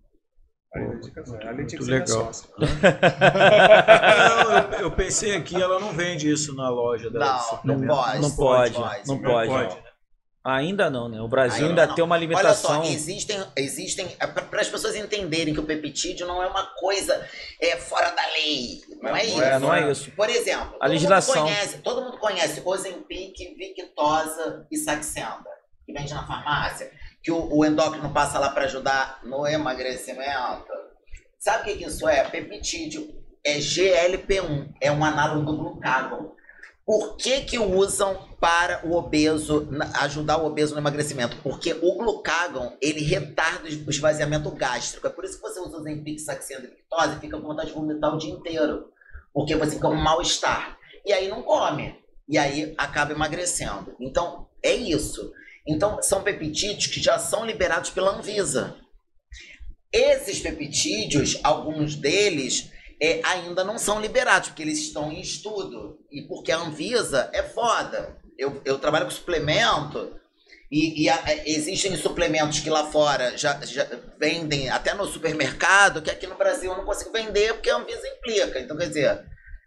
Speaker 1: Muito legal. Eu pensei aqui, ela não vende isso na loja dela.
Speaker 3: Não
Speaker 4: pode. Ainda não, né? O Brasil ainda tem uma limitação.
Speaker 3: Olha só, existem para as pessoas entenderem que o peptídeo não é uma coisa fora da lei. Não é isso.
Speaker 4: Não é isso.
Speaker 3: Por exemplo,
Speaker 4: a legislação.
Speaker 3: Todo mundo conhece Ozempic, Victoza e Saxenda, que vende na farmácia. Que o endócrino passa lá para ajudar no emagrecimento. Sabe o que isso é? Peptídeo. É GLP-1. É um análogo do glucagon. Por que usam para o obeso, ajudar o obeso no emagrecimento? Porque o glucagon, ele retarda o esvaziamento gástrico. É por isso que você usa o Ozempic, Saxenda e Victoza e fica com vontade de vomitar o dia inteiro. Porque você fica com um mal-estar. E aí não come. E aí acaba emagrecendo. Então, é isso. Então, são peptídeos que já são liberados pela Anvisa. Esses peptídeos, alguns deles, ainda não são liberados, porque eles estão em estudo. E porque a Anvisa é foda. Eu trabalho com suplemento e existem suplementos que lá fora já vendem até no supermercado, que aqui no Brasil eu não consigo vender porque a Anvisa implica. Então, quer dizer,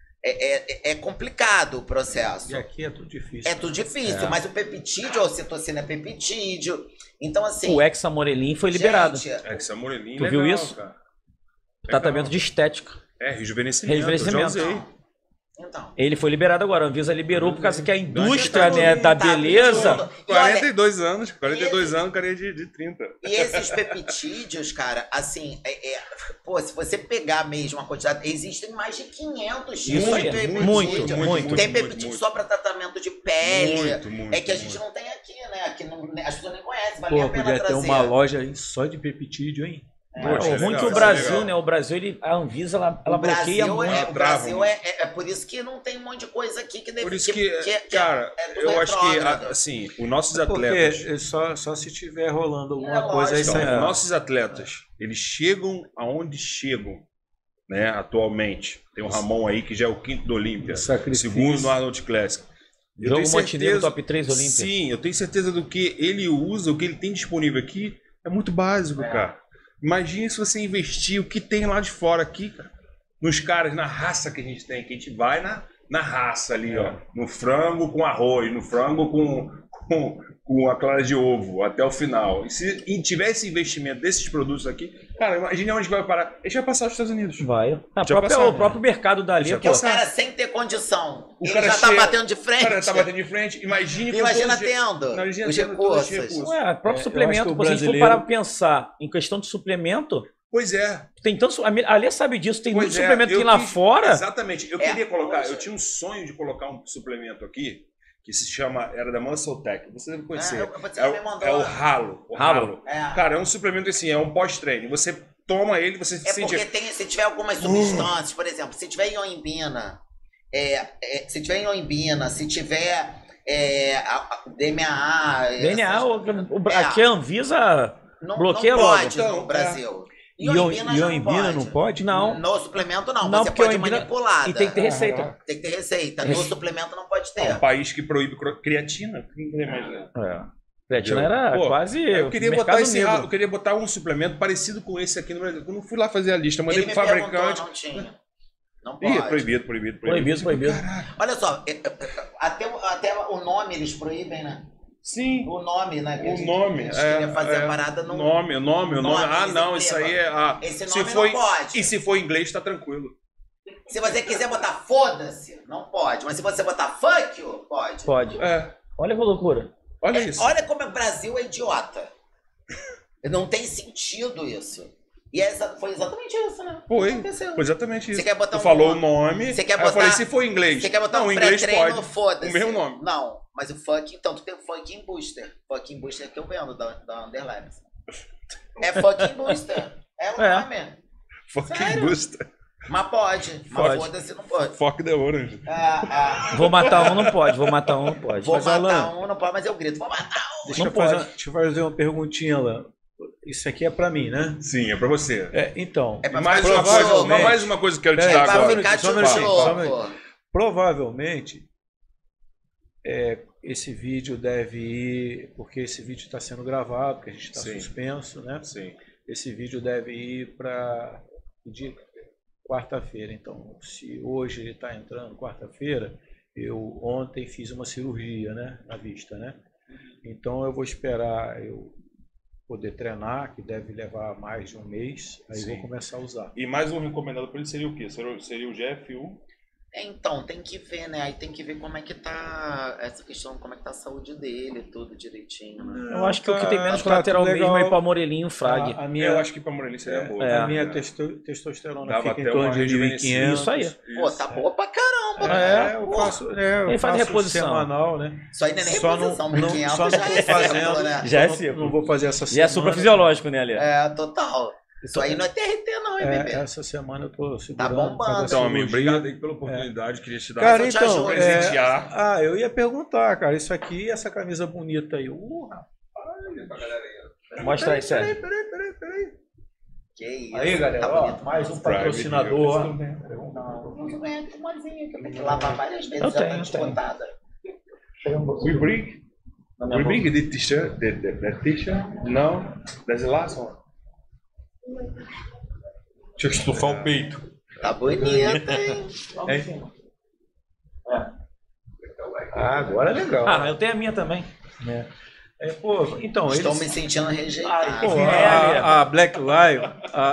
Speaker 3: é complicado o processo.
Speaker 1: E aqui é tudo difícil.
Speaker 3: É tudo difícil, mas o peptídeo, a ocitocina é peptídeo. Então, assim...
Speaker 4: O hexamorelin foi liberado.
Speaker 2: Hexamorelin,
Speaker 4: tu
Speaker 2: legal,
Speaker 4: viu isso?
Speaker 2: Cara.
Speaker 4: Tratamento de estética.
Speaker 2: Rejuvenescimento. Eu já usei.
Speaker 3: Então.
Speaker 4: Ele foi liberado agora, a Anvisa liberou por causa que a indústria, né, da beleza...
Speaker 2: 42 anos, 42 anos, cara, de 30.
Speaker 3: E esses peptídeos, cara, assim, pô, se você pegar mesmo a quantidade, existem mais de 500 tipos de peptídeo.
Speaker 4: Muito.
Speaker 3: Tem peptídeo só para tratamento de pele.
Speaker 2: Muito,
Speaker 3: é que a gente não tem aqui, né? Aqui não, as pessoas nem conhecem, vale
Speaker 1: Pô,
Speaker 3: a pena
Speaker 1: podia ter
Speaker 3: trazer.
Speaker 1: uma loja aí só de peptídeo, hein?
Speaker 2: Poxa,
Speaker 4: ruim
Speaker 2: legal,
Speaker 4: que o
Speaker 2: isso é
Speaker 4: Brasil,
Speaker 2: legal.
Speaker 4: né? O Brasil, a Anvisa, ela bloqueia muito.
Speaker 3: O Brasil é por isso que não tem um monte de coisa aqui que deve...
Speaker 2: Por isso que cara, eu acho que, assim, os nossos atletas...
Speaker 1: Porque só se tiver rolando alguma coisa aí
Speaker 2: Então,
Speaker 1: sai.
Speaker 2: nossos atletas, eles chegam aonde chegam, né, atualmente. Tem o Ramon aí, que já é o 5º do Olímpia, segundo no Arnold Classic.
Speaker 4: Jogo Montenegro top 3 Olímpia.
Speaker 2: Sim, eu tenho certeza do que ele usa, o que ele tem disponível aqui, é muito básico, cara. Imagina se você investir o que tem lá de fora aqui, cara. Nos caras, na raça que a gente tem, que a gente vai na raça ali, ó. No frango com arroz, no frango com a clara de ovo, até o final. E se tiver esse investimento desses produtos aqui, cara, imagina onde vai parar. Ele vai passar os Estados Unidos.
Speaker 4: Vai. O próprio mercado dali,
Speaker 3: Porque o cara sem ter condição, ele
Speaker 2: cara
Speaker 3: já tá batendo de frente.
Speaker 2: O cara tá batendo de frente. Imagina
Speaker 3: tendo os recursos.
Speaker 4: O próprio suplemento, se a gente for parar pra pensar em questão de suplemento...
Speaker 2: Pois é.
Speaker 4: Tem tanto, a Alê sabe disso, tem muito suplemento que lá fora...
Speaker 2: Exatamente. Eu queria colocar, eu tinha um sonho de colocar um suplemento aqui, que se chama, era da Muscle Tech, você deve conhecer. É o Halo. Cara, é um suplemento assim, é um pós-treino. Você toma ele, você se sente...
Speaker 3: Porque se tiver algumas substâncias, por exemplo, se tiver ioimbina, se tiver DNA...
Speaker 4: Aqui a Anvisa bloqueia logo.
Speaker 3: Não pode no Brasil.
Speaker 1: Ioimbina não pode?
Speaker 4: Não.
Speaker 3: No suplemento não, você pode manipular.
Speaker 4: E tem que ter receita.
Speaker 3: Tem que ter receita. No suplemento não pode ter.
Speaker 2: É um país que proíbe creatina.
Speaker 4: Creatina era quase
Speaker 2: eu queria botar um suplemento parecido com esse aqui no Brasil. Eu não fui lá fazer a lista, mandei pro fabricante.
Speaker 3: Não tinha. Não pode.
Speaker 2: Proibido.
Speaker 3: Olha só, até o nome eles proíbem, né?
Speaker 2: Sim.
Speaker 3: O nome, né?
Speaker 2: O nome.
Speaker 3: Queria fazer a parada no...
Speaker 2: O nome. Ah, não, isso aí é...
Speaker 3: Esse nome não pode.
Speaker 2: E se for em inglês, tá tranquilo.
Speaker 3: Se você quiser botar foda-se, não pode. Mas se você botar fuck you, pode.
Speaker 4: Pode. Olha que loucura.
Speaker 2: Olha isso.
Speaker 3: Olha como o Brasil é idiota. Não tem sentido isso. E foi exatamente isso, né?
Speaker 2: Foi exatamente isso.
Speaker 3: Você quer botar
Speaker 2: falou o nome,
Speaker 3: você quer botar,
Speaker 2: eu falei, se for em inglês.
Speaker 3: Você quer botar
Speaker 2: não, inglês pode.
Speaker 3: Foda-se.
Speaker 2: O mesmo nome.
Speaker 3: Não, mas o fucking... Então, tu tem o fucking booster. Fucking booster que eu vendo da Underlabs. É fucking booster. É o nome.
Speaker 2: Fucking booster.
Speaker 3: Mas pode. Mas foda-se, não pode.
Speaker 2: Fuck the orange.
Speaker 4: Vou matar um, não pode. Vou matar um, não pode.
Speaker 3: Vou matar um, não pode, mas eu grito. Vou matar um.
Speaker 1: Deixa eu fazer uma perguntinha lá. Isso aqui é pra mim, né?
Speaker 2: Sim, é pra você.
Speaker 1: Então.
Speaker 3: É pra
Speaker 2: mais uma coisa que eu quero te dar agora.
Speaker 1: Provavelmente, esse vídeo deve ir, porque esse vídeo está sendo gravado, porque a gente está suspenso, né?
Speaker 2: Sim.
Speaker 1: Esse vídeo deve ir para quarta-feira. Então, se hoje ele está entrando quarta-feira, eu ontem fiz uma cirurgia, né, na vista, né? Então eu vou esperar eu poder treinar, que deve levar mais de um mês, aí vou começar a usar.
Speaker 2: E mais um recomendado para ele seria o quê? Seria o GFU?
Speaker 3: Então, tem que ver, né? Aí tem que ver como é que tá essa questão, como é que tá a saúde dele, tudo direitinho, né?
Speaker 4: Eu acho que o que tem menos
Speaker 1: tá
Speaker 4: colateral
Speaker 1: legal.
Speaker 4: mesmo é pra Morelinho, Frag.
Speaker 1: A minha,
Speaker 2: Eu acho que pra Morelia seria boa.
Speaker 1: a
Speaker 2: né?
Speaker 1: minha testosterona
Speaker 2: Dava
Speaker 1: fica em
Speaker 2: até
Speaker 1: torno
Speaker 2: uma
Speaker 1: de
Speaker 2: rejuvenescida.
Speaker 1: 1.500.
Speaker 4: Isso aí.
Speaker 3: Pô, tá boa pra caramba,
Speaker 1: Eu faço,
Speaker 4: Ele faz reposição.
Speaker 1: semanal, né?
Speaker 3: Isso aí não é nem
Speaker 1: Só não,
Speaker 3: reposição,
Speaker 1: não,
Speaker 3: 1.500
Speaker 1: só não
Speaker 3: já
Speaker 1: tô
Speaker 3: é
Speaker 1: fazendo,
Speaker 3: ciclo, né?
Speaker 4: Já é
Speaker 1: não,
Speaker 4: ciclo.
Speaker 1: não vou fazer essa
Speaker 4: E
Speaker 1: semana.
Speaker 4: é suprafisiológico, né, Ali?
Speaker 3: É, total. Isso aí não é TRT não, hein, bebê?
Speaker 1: Essa semana eu tô
Speaker 3: Tá
Speaker 1: segurando.
Speaker 3: bombando.
Speaker 1: cada
Speaker 2: Então, amigo,
Speaker 1: cirurgia.
Speaker 2: obrigado aí pela oportunidade. Queria te dar
Speaker 1: Cara,
Speaker 3: eu te
Speaker 1: então,
Speaker 3: ajudo,
Speaker 2: presentear.
Speaker 1: eu ia perguntar, cara, isso aqui, essa camisa bonita aí.
Speaker 4: Mostra aí, Sérgio.
Speaker 1: Peraí.
Speaker 3: Que isso.
Speaker 1: Aí, galera,
Speaker 3: tá
Speaker 1: ó,
Speaker 3: bonito.
Speaker 1: mais um
Speaker 2: Private
Speaker 1: patrocinador.
Speaker 3: Não, não ganha de umazinha, que eu tenho que lavar várias vezes,
Speaker 4: Eu
Speaker 3: já
Speaker 4: tenho,
Speaker 3: tá
Speaker 4: eu tenho.
Speaker 3: descontada.
Speaker 2: We bring the t-shirt, the t-shirt. No, that's the last one. Deixa eu estufar o peito.
Speaker 3: Tá bonita, hein?
Speaker 1: Agora é legal.
Speaker 4: Ah, eu tenho a minha também.
Speaker 1: Pô, então,
Speaker 3: Estou
Speaker 1: eles...
Speaker 3: me sentindo rejeitado.
Speaker 1: Pô,
Speaker 4: É,
Speaker 1: a Black Lion,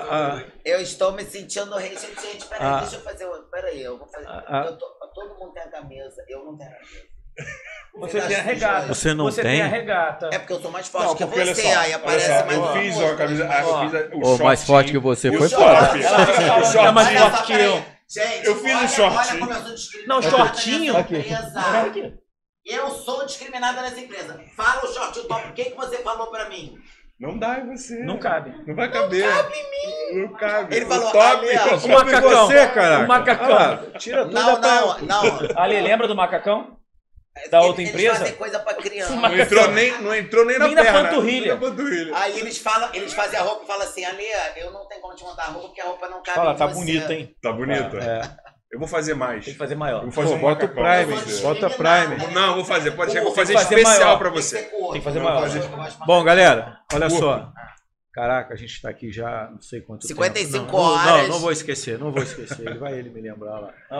Speaker 3: Eu estou me sentindo rejeitado. Gente, peraí,
Speaker 1: Ah.
Speaker 3: deixa eu fazer. Peraí, eu vou fazer.
Speaker 1: Ah.
Speaker 3: Todo mundo tem a camisa, eu não tenho a camisa.
Speaker 4: Você tem a regata.
Speaker 1: Você não
Speaker 4: Você
Speaker 1: tem?
Speaker 4: tem a regata.
Speaker 3: É porque eu sou mais forte
Speaker 2: Não,
Speaker 3: que
Speaker 2: porque olha
Speaker 3: você,
Speaker 2: só,
Speaker 3: aí aparece
Speaker 2: olha só,
Speaker 3: mais
Speaker 2: eu
Speaker 3: uma
Speaker 2: fiz
Speaker 3: outra.
Speaker 2: a camisa,
Speaker 3: Ó,
Speaker 2: eu fiz o
Speaker 1: o
Speaker 2: short.
Speaker 1: mais forte que você
Speaker 2: E o
Speaker 1: foi
Speaker 2: short?
Speaker 1: foda.
Speaker 4: Ela fica falando que é mais
Speaker 3: Olha
Speaker 4: forte
Speaker 3: só,
Speaker 4: que
Speaker 3: peraí.
Speaker 4: eu.
Speaker 3: Gente,
Speaker 2: Eu fiz um
Speaker 3: olha
Speaker 2: shortinho.
Speaker 3: como eu sou discriminada
Speaker 4: Não, shortinho?
Speaker 3: nessa
Speaker 1: Aqui.
Speaker 3: empresa.
Speaker 4: Aqui.
Speaker 3: Eu sou discriminada nessa empresa. Fala o short top. O que você falou pra mim?
Speaker 2: Não dá em você.
Speaker 4: Não cabe.
Speaker 2: Não vai caber.
Speaker 3: Cabe em mim.
Speaker 2: Não cabe.
Speaker 3: Ele falou,
Speaker 2: o top.
Speaker 3: ali, ó.
Speaker 4: O macacão.
Speaker 1: Você, cara.
Speaker 4: O macacão.
Speaker 1: Tira tudo
Speaker 3: Não,
Speaker 1: da
Speaker 3: não.
Speaker 4: Ali, lembra do macacão? Da outra
Speaker 3: Eles
Speaker 4: empresa?
Speaker 3: fazem coisa pra criança.
Speaker 2: Não entrou nem na
Speaker 4: Nem na
Speaker 2: perna.
Speaker 4: panturrilha.
Speaker 2: Nem na panturrilha.
Speaker 3: Aí eles fazem a roupa e falam assim, Ale, eu não tenho como te montar a roupa porque a roupa não cabe
Speaker 4: Fala,
Speaker 3: em
Speaker 4: tá
Speaker 3: você.
Speaker 4: bonita, hein?
Speaker 2: Tá bonito?
Speaker 1: É.
Speaker 2: Eu vou fazer mais.
Speaker 4: Tem que fazer
Speaker 2: Eu
Speaker 4: maior.
Speaker 2: vou fazer
Speaker 1: Pô,
Speaker 2: um
Speaker 1: bota o
Speaker 2: macacão
Speaker 1: Prime,
Speaker 2: pra você.
Speaker 1: bota Prime.
Speaker 2: Não, eu vou fazer. Pode ser que eu vou fazer
Speaker 4: Tem que fazer
Speaker 2: especial
Speaker 4: maior.
Speaker 2: pra você.
Speaker 4: Tem que fazer
Speaker 2: Não,
Speaker 4: maior.
Speaker 2: fazer-
Speaker 1: Bom, galera, olha
Speaker 2: Curto.
Speaker 1: só. Caraca, a gente tá aqui já não sei quanto
Speaker 3: 55
Speaker 1: tempo.
Speaker 3: horas.
Speaker 1: Não vou esquecer. Ele me lembrar lá.
Speaker 4: Olha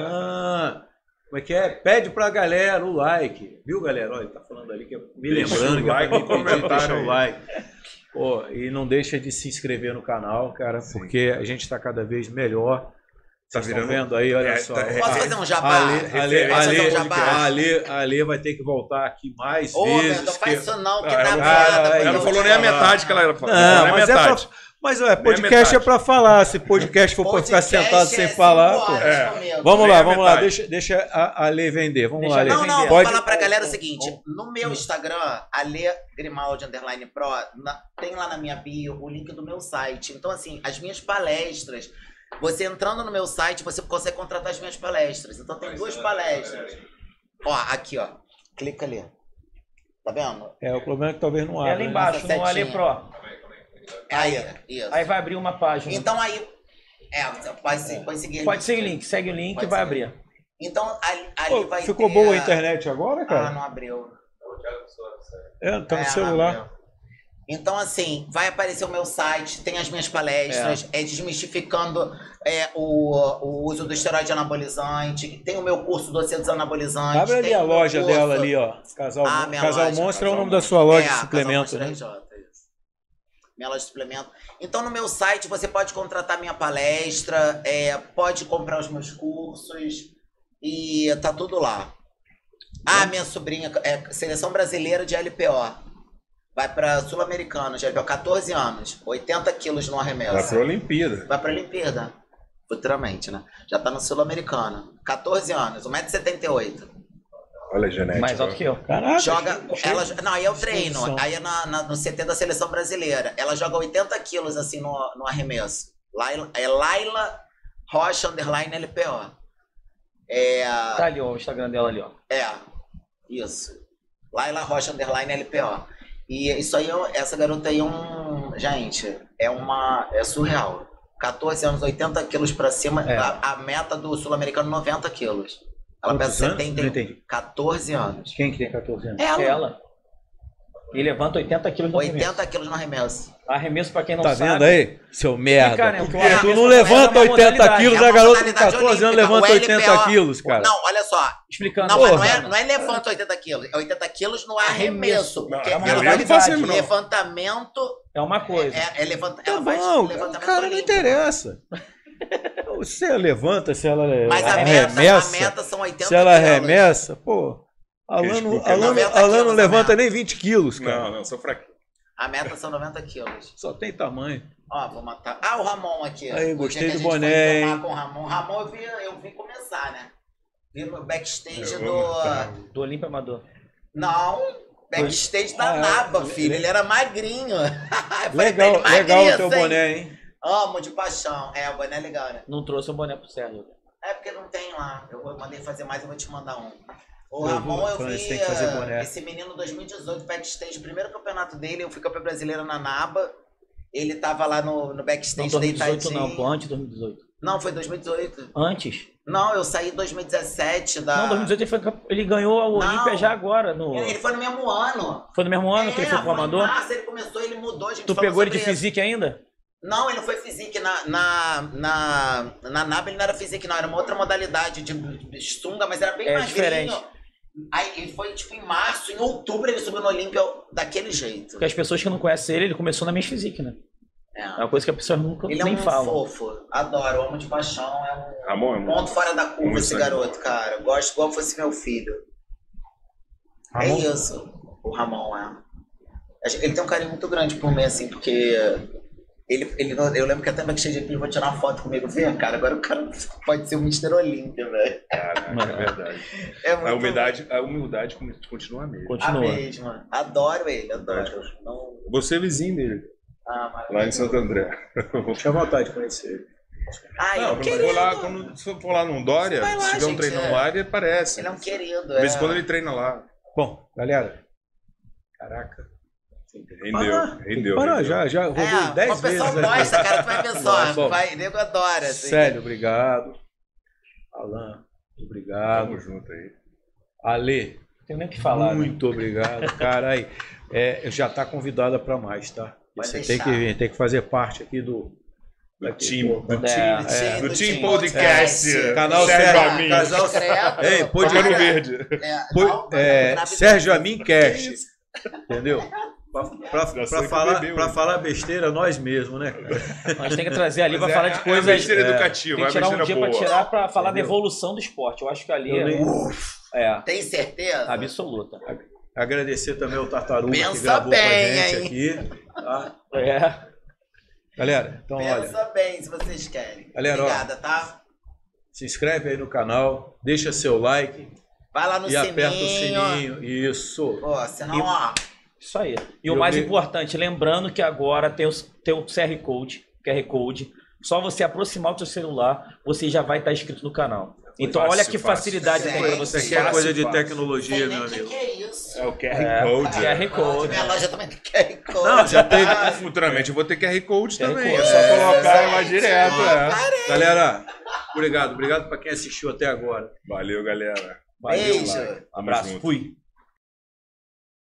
Speaker 4: lá.
Speaker 1: Como é que é? Pede pra galera o like. Viu, galera? Olha, ele tá falando ali que é me
Speaker 2: Deixa
Speaker 1: lembrando
Speaker 2: o
Speaker 1: que é
Speaker 2: like
Speaker 1: pra
Speaker 2: e
Speaker 1: me pedir,
Speaker 2: comentário
Speaker 1: deixa
Speaker 2: aí.
Speaker 1: o like. Pô, e não deixa de se inscrever no canal, cara, porque a gente tá cada vez melhor.
Speaker 2: Tá
Speaker 1: Vocês estão
Speaker 2: virando-
Speaker 1: vendo aí, olha
Speaker 2: É,
Speaker 1: só.
Speaker 2: tá-
Speaker 3: Posso fazer um jabá? Posso fazer um jabá?
Speaker 1: Ale vai ter que voltar aqui mais
Speaker 3: Ô, meu,
Speaker 1: vezes.
Speaker 3: não faz isso não, que
Speaker 2: Ah,
Speaker 3: dá
Speaker 2: ela
Speaker 3: piada.
Speaker 2: Ela não falou nem a metade que ela falou.
Speaker 1: Não,
Speaker 2: nem a
Speaker 1: mas
Speaker 2: metade.
Speaker 1: Mas podcast
Speaker 2: metade.
Speaker 1: é pra falar. Se podcast for pra ficar sentado sem falar, pô. Vamos
Speaker 2: Nem
Speaker 1: lá,
Speaker 2: a
Speaker 1: vamos lá.
Speaker 2: metade.
Speaker 1: Deixa a Ale vender. Vamos
Speaker 4: Deixa
Speaker 1: lá,
Speaker 4: a Ale
Speaker 1: Ale.
Speaker 3: Não, vou
Speaker 1: Pode.
Speaker 3: falar pra galera o seguinte. No meu Instagram, Ale Grimaldi _Pro, tem lá na minha bio o link do meu site. Então, assim, as minhas palestras, você entrando no meu site, você consegue contratar as minhas palestras. Então tem 2 palestras. Ó, aqui, ó. Clica ali. Tá vendo?
Speaker 1: O problema é que talvez não
Speaker 4: É
Speaker 1: abra.
Speaker 4: ali
Speaker 1: né?
Speaker 4: embaixo, no Ali
Speaker 3: setinha.
Speaker 4: Pro.
Speaker 3: Aí, isso.
Speaker 4: Aí vai abrir uma página.
Speaker 3: Então aí. Você pode seguir.
Speaker 4: Pode ser o link. Segue o link e
Speaker 3: Pode
Speaker 4: vai
Speaker 3: ser.
Speaker 4: abrir.
Speaker 3: Então ali
Speaker 1: Pô,
Speaker 3: vai
Speaker 1: ficou
Speaker 3: ter
Speaker 1: boa a internet agora,
Speaker 3: Ah,
Speaker 1: cara?
Speaker 3: não abriu.
Speaker 1: Tá no
Speaker 3: não
Speaker 1: celular.
Speaker 3: abriu. Então, assim, vai aparecer o meu site, tem as minhas palestras, desmistificando o uso do esteroide anabolizante, tem o meu curso Dossiê dos Anabolizantes.
Speaker 1: Abre ali
Speaker 3: tem
Speaker 1: a
Speaker 3: o meu
Speaker 1: loja
Speaker 3: curso-
Speaker 1: dela ali, ó. Casal
Speaker 3: minha
Speaker 1: Casal
Speaker 3: loja,
Speaker 1: Monstro é o
Speaker 2: Casal
Speaker 1: nome da sua loja de
Speaker 3: Casal
Speaker 1: suplemento, né?
Speaker 3: Monstro RJ, isso. Minha loja de suplemento. Então, no meu site, você pode contratar minha palestra, pode comprar os meus cursos e tá tudo lá. Minha sobrinha, seleção brasileira de LPO. Vai pra Sul-Americana, já deu 14 anos, 80 quilos no arremesso.
Speaker 2: Vai pra Olimpíada.
Speaker 3: Vai pra Olimpíada, futuramente, né? Já tá no Sul-Americana. 14 anos, 1,78 m.
Speaker 2: Olha a genética.
Speaker 4: Mais alto que eu.
Speaker 1: Caraca.
Speaker 3: Não, aí é o treino.
Speaker 1: Disposição.
Speaker 3: Aí é no CT da seleção brasileira. Ela joga 80 quilos assim no arremesso. Laila Rocha _LPO.
Speaker 4: Tá ali, ó, o Instagram dela ali, ó.
Speaker 3: Isso. Laila Rocha _LPO. E isso aí, essa garota aí gente, é surreal. 14 anos, 80 quilos pra cima. A meta do sul-americano, 90 quilos. Ela
Speaker 1: Quantos
Speaker 3: pesa
Speaker 1: anos? Não
Speaker 3: 70,
Speaker 1: entendi.
Speaker 3: 14 anos.
Speaker 1: Quem que tem 14 anos?
Speaker 3: Ela.
Speaker 4: E levanta 80 quilos no arremesso.
Speaker 3: 80 quilos no arremesso.
Speaker 4: Arremesso, pra quem não
Speaker 1: Tá
Speaker 4: sabe.
Speaker 1: vendo aí, seu merda?
Speaker 4: Cara, o que o
Speaker 1: Tu
Speaker 4: arremesso
Speaker 1: não
Speaker 4: é
Speaker 1: levanta
Speaker 4: uma
Speaker 1: 80
Speaker 4: modalidade.
Speaker 1: quilos,
Speaker 3: É uma
Speaker 1: a garota com
Speaker 3: modalidade
Speaker 1: 14 anos
Speaker 3: olímpica.
Speaker 1: levanta
Speaker 3: O
Speaker 1: 80
Speaker 3: LPO
Speaker 1: quilos, cara.
Speaker 3: Não, olha só.
Speaker 4: Explicando.
Speaker 3: Não, mas
Speaker 1: Porra.
Speaker 3: não é levanta 80 quilos. É 80 quilos no arremesso.
Speaker 2: Não,
Speaker 3: Porque
Speaker 2: é
Speaker 3: ela
Speaker 2: uma
Speaker 3: vai
Speaker 2: modalidade, não.
Speaker 3: levantamento.
Speaker 4: É uma coisa.
Speaker 3: Ela
Speaker 1: Tá
Speaker 3: faz
Speaker 1: bom,
Speaker 3: levantamento
Speaker 1: cara, não
Speaker 3: olímpico.
Speaker 1: interessa. Se ela levanta, se ela
Speaker 3: Mas a
Speaker 1: arremessa,
Speaker 3: meta são 80
Speaker 1: se ela
Speaker 3: quilos.
Speaker 1: arremessa, pô, Alan
Speaker 3: 90
Speaker 1: não
Speaker 3: quilos a
Speaker 1: levanta
Speaker 3: meta.
Speaker 1: nem 20 quilos, cara.
Speaker 2: Não, sou fraquinho.
Speaker 3: A meta são 90 quilos.
Speaker 1: Só tem tamanho.
Speaker 3: Ó, vou matar. Ah, o Ramon aqui.
Speaker 1: Aí,
Speaker 3: O
Speaker 1: gostei
Speaker 3: dia que
Speaker 1: do
Speaker 3: a gente foi
Speaker 1: boné,
Speaker 3: filmar
Speaker 1: hein?
Speaker 3: com o Ramon. Ramon eu vi começar, né? Vi no backstage
Speaker 2: Eu vou matar.
Speaker 4: Do Olímpio Amador.
Speaker 3: Não, backstage da
Speaker 1: Ah,
Speaker 3: Naba,
Speaker 1: é.
Speaker 3: filho. Ele era magrinho. Eu falei pra
Speaker 1: Legal,
Speaker 3: ele,
Speaker 1: legal o
Speaker 3: "Magriça,
Speaker 1: teu
Speaker 3: hein?"
Speaker 1: boné, hein?
Speaker 3: Amo de paixão. É, o boné é legal, né?
Speaker 4: Não trouxe o boné pro Sérgio.
Speaker 3: É porque não tem lá. Mandei fazer mais, eu vou te mandar um. O
Speaker 1: Eu
Speaker 3: Ramon,
Speaker 1: vou,
Speaker 3: eu
Speaker 1: Francis,
Speaker 3: vi
Speaker 1: tem que fazer boné.
Speaker 3: esse menino 2018, backstage, o primeiro campeonato dele, eu fui campeão brasileiro na Naba. Ele tava lá no
Speaker 4: Não,
Speaker 3: backstage
Speaker 4: 2018
Speaker 3: deitadinho.
Speaker 4: não, pô, antes de 2018.
Speaker 3: Não, foi 2018.
Speaker 4: Antes?
Speaker 3: Não, eu saí em 2017 da...
Speaker 4: Não, 2018 ele ganhou a Olímpia
Speaker 3: Não.
Speaker 4: já agora. No...
Speaker 3: Ele foi no mesmo ano.
Speaker 4: Foi no mesmo ano que ele foi pro
Speaker 3: foi em
Speaker 4: Amador?
Speaker 3: março, ele começou, ele mudou, a gente
Speaker 4: Tu
Speaker 3: falou
Speaker 4: pegou ele de
Speaker 3: sobre isso.
Speaker 4: physique ainda?
Speaker 3: Não, ele não foi physique. Na NAB ele não era physique, não. Era uma outra modalidade de sunga, mas era bem
Speaker 4: É,
Speaker 3: magrinho.
Speaker 4: diferente.
Speaker 3: Aí ele foi tipo em março, em outubro ele subiu no Olímpia daquele jeito.
Speaker 4: Porque as pessoas que não conhecem ele começou na minha physique, né? É
Speaker 3: É.
Speaker 4: uma coisa que a pessoa nunca
Speaker 3: Ele é
Speaker 4: nem
Speaker 3: um
Speaker 4: fala.
Speaker 3: fofo, adoro, amo de paixão, é um
Speaker 2: Ramon é muito.
Speaker 3: ponto fora da curva
Speaker 2: Muito
Speaker 3: esse
Speaker 2: sangue
Speaker 3: garoto, cara. Eu gosto igual fosse meu filho.
Speaker 1: Ramon?
Speaker 3: É isso, o Ramon é. Ele tem um carinho muito grande por mim, assim, porque eu lembro que até no backstage ele vou tirar uma foto comigo. Vem, cara, agora o cara pode ser o Mr. Olímpia, velho.
Speaker 2: Caraca, é verdade.
Speaker 3: É muito
Speaker 2: A humildade continua a mesma.
Speaker 3: a
Speaker 4: Continua.
Speaker 3: mesma. Adoro ele, adoro. Não...
Speaker 2: Você é vizinho dele,
Speaker 3: Ah,
Speaker 2: lá em
Speaker 3: maravilhoso.
Speaker 2: Santo André.
Speaker 1: Tinha vontade de conhecer ele.
Speaker 3: Ah, ele é um
Speaker 2: Não,
Speaker 3: querido.
Speaker 2: se for lá num Dória,
Speaker 3: Vai lá,
Speaker 2: se tiver um
Speaker 3: gente,
Speaker 2: treinão
Speaker 3: é.
Speaker 2: lá, ele aparece.
Speaker 3: Ele é um querido,
Speaker 2: De vez em quando ele treina lá.
Speaker 1: Bom, galera. Caraca.
Speaker 2: Rendeu.
Speaker 1: Para,
Speaker 2: rendeu.
Speaker 1: já rodou 10
Speaker 3: o
Speaker 1: vezes.
Speaker 3: pessoal
Speaker 1: aqui.
Speaker 3: gosta, cara, tu vai ver só.
Speaker 1: Bom,
Speaker 3: Vai, nego adora. Assim.
Speaker 1: Célio, obrigado. Alan, obrigado.
Speaker 2: Tamo junto aí.
Speaker 1: Ale,
Speaker 4: Não tem nem o que falar. Né?
Speaker 1: muito obrigado. Cara, aí, já tá convidada para mais, tá?
Speaker 3: Pode
Speaker 1: Você
Speaker 3: deixar.
Speaker 1: tem que vir, tem que fazer parte aqui do
Speaker 2: time.
Speaker 1: pô,
Speaker 2: Do Team Podcast.
Speaker 1: Canal
Speaker 2: Sérgio
Speaker 1: Sérgio
Speaker 2: Amin.
Speaker 1: Casal
Speaker 3: Discreto.
Speaker 1: Ei, pode
Speaker 2: Pano
Speaker 3: Cara,
Speaker 2: Verde.
Speaker 1: Sérgio Amin Cast. Entendeu?
Speaker 2: Já sei
Speaker 1: Pra
Speaker 2: que
Speaker 1: falar,
Speaker 2: bebeu,
Speaker 1: pra
Speaker 2: hein?
Speaker 1: falar besteira, nós mesmos, né, cara?
Speaker 4: A gente tem que trazer ali pra
Speaker 2: Mas
Speaker 4: falar de coisas.
Speaker 2: besteira
Speaker 4: Tem
Speaker 2: educativa,
Speaker 4: que tirar um
Speaker 2: besteira
Speaker 4: dia
Speaker 2: boa.
Speaker 4: pra tirar pra falar da
Speaker 1: Entendeu?
Speaker 4: evolução do esporte. Eu acho que ali
Speaker 1: Eu
Speaker 4: é,
Speaker 1: nem-
Speaker 3: Tem certeza?
Speaker 4: absoluta.
Speaker 1: Agradecer também ao Tartaruga que
Speaker 3: Pensa
Speaker 1: gravou
Speaker 3: bem,
Speaker 1: com a gente
Speaker 3: hein?
Speaker 1: aqui. Tá?
Speaker 4: É.
Speaker 1: Galera, então olha,
Speaker 3: Pensa bem se vocês querem.
Speaker 1: Galera, ó.
Speaker 3: Obrigada, tá?
Speaker 1: se inscreve aí no canal, deixa seu like
Speaker 3: Vai lá no
Speaker 1: e
Speaker 3: sininho.
Speaker 1: aperta o sininho. Isso.
Speaker 3: Pô, senão, ó.
Speaker 4: Isso aí. E
Speaker 1: Eu
Speaker 4: o mais
Speaker 1: me-
Speaker 4: importante, lembrando que agora tem o QR Code. Só você aproximar o seu celular, você já vai estar inscrito no canal. Então
Speaker 2: Fácil,
Speaker 4: olha que
Speaker 2: fácil.
Speaker 4: facilidade tem para você.
Speaker 1: Isso aqui é coisa de
Speaker 2: fácil.
Speaker 1: tecnologia,
Speaker 3: Sei
Speaker 1: meu
Speaker 3: nem o
Speaker 1: amigo.
Speaker 3: que é isso.
Speaker 2: É o QR Code.
Speaker 4: QR Code.
Speaker 3: Minha loja também tem QR Code.
Speaker 1: Não, já tem.
Speaker 2: Futuramente eu vou ter QR Code
Speaker 4: QR
Speaker 2: também.
Speaker 4: Code.
Speaker 2: É só colocar
Speaker 3: É,
Speaker 2: mais direto.
Speaker 3: Parei.
Speaker 1: Galera, obrigado para quem assistiu até agora.
Speaker 2: Valeu, galera.
Speaker 4: Valeu.
Speaker 3: Beijo.
Speaker 2: Tamo
Speaker 4: Abraço.
Speaker 2: junto.
Speaker 4: Fui.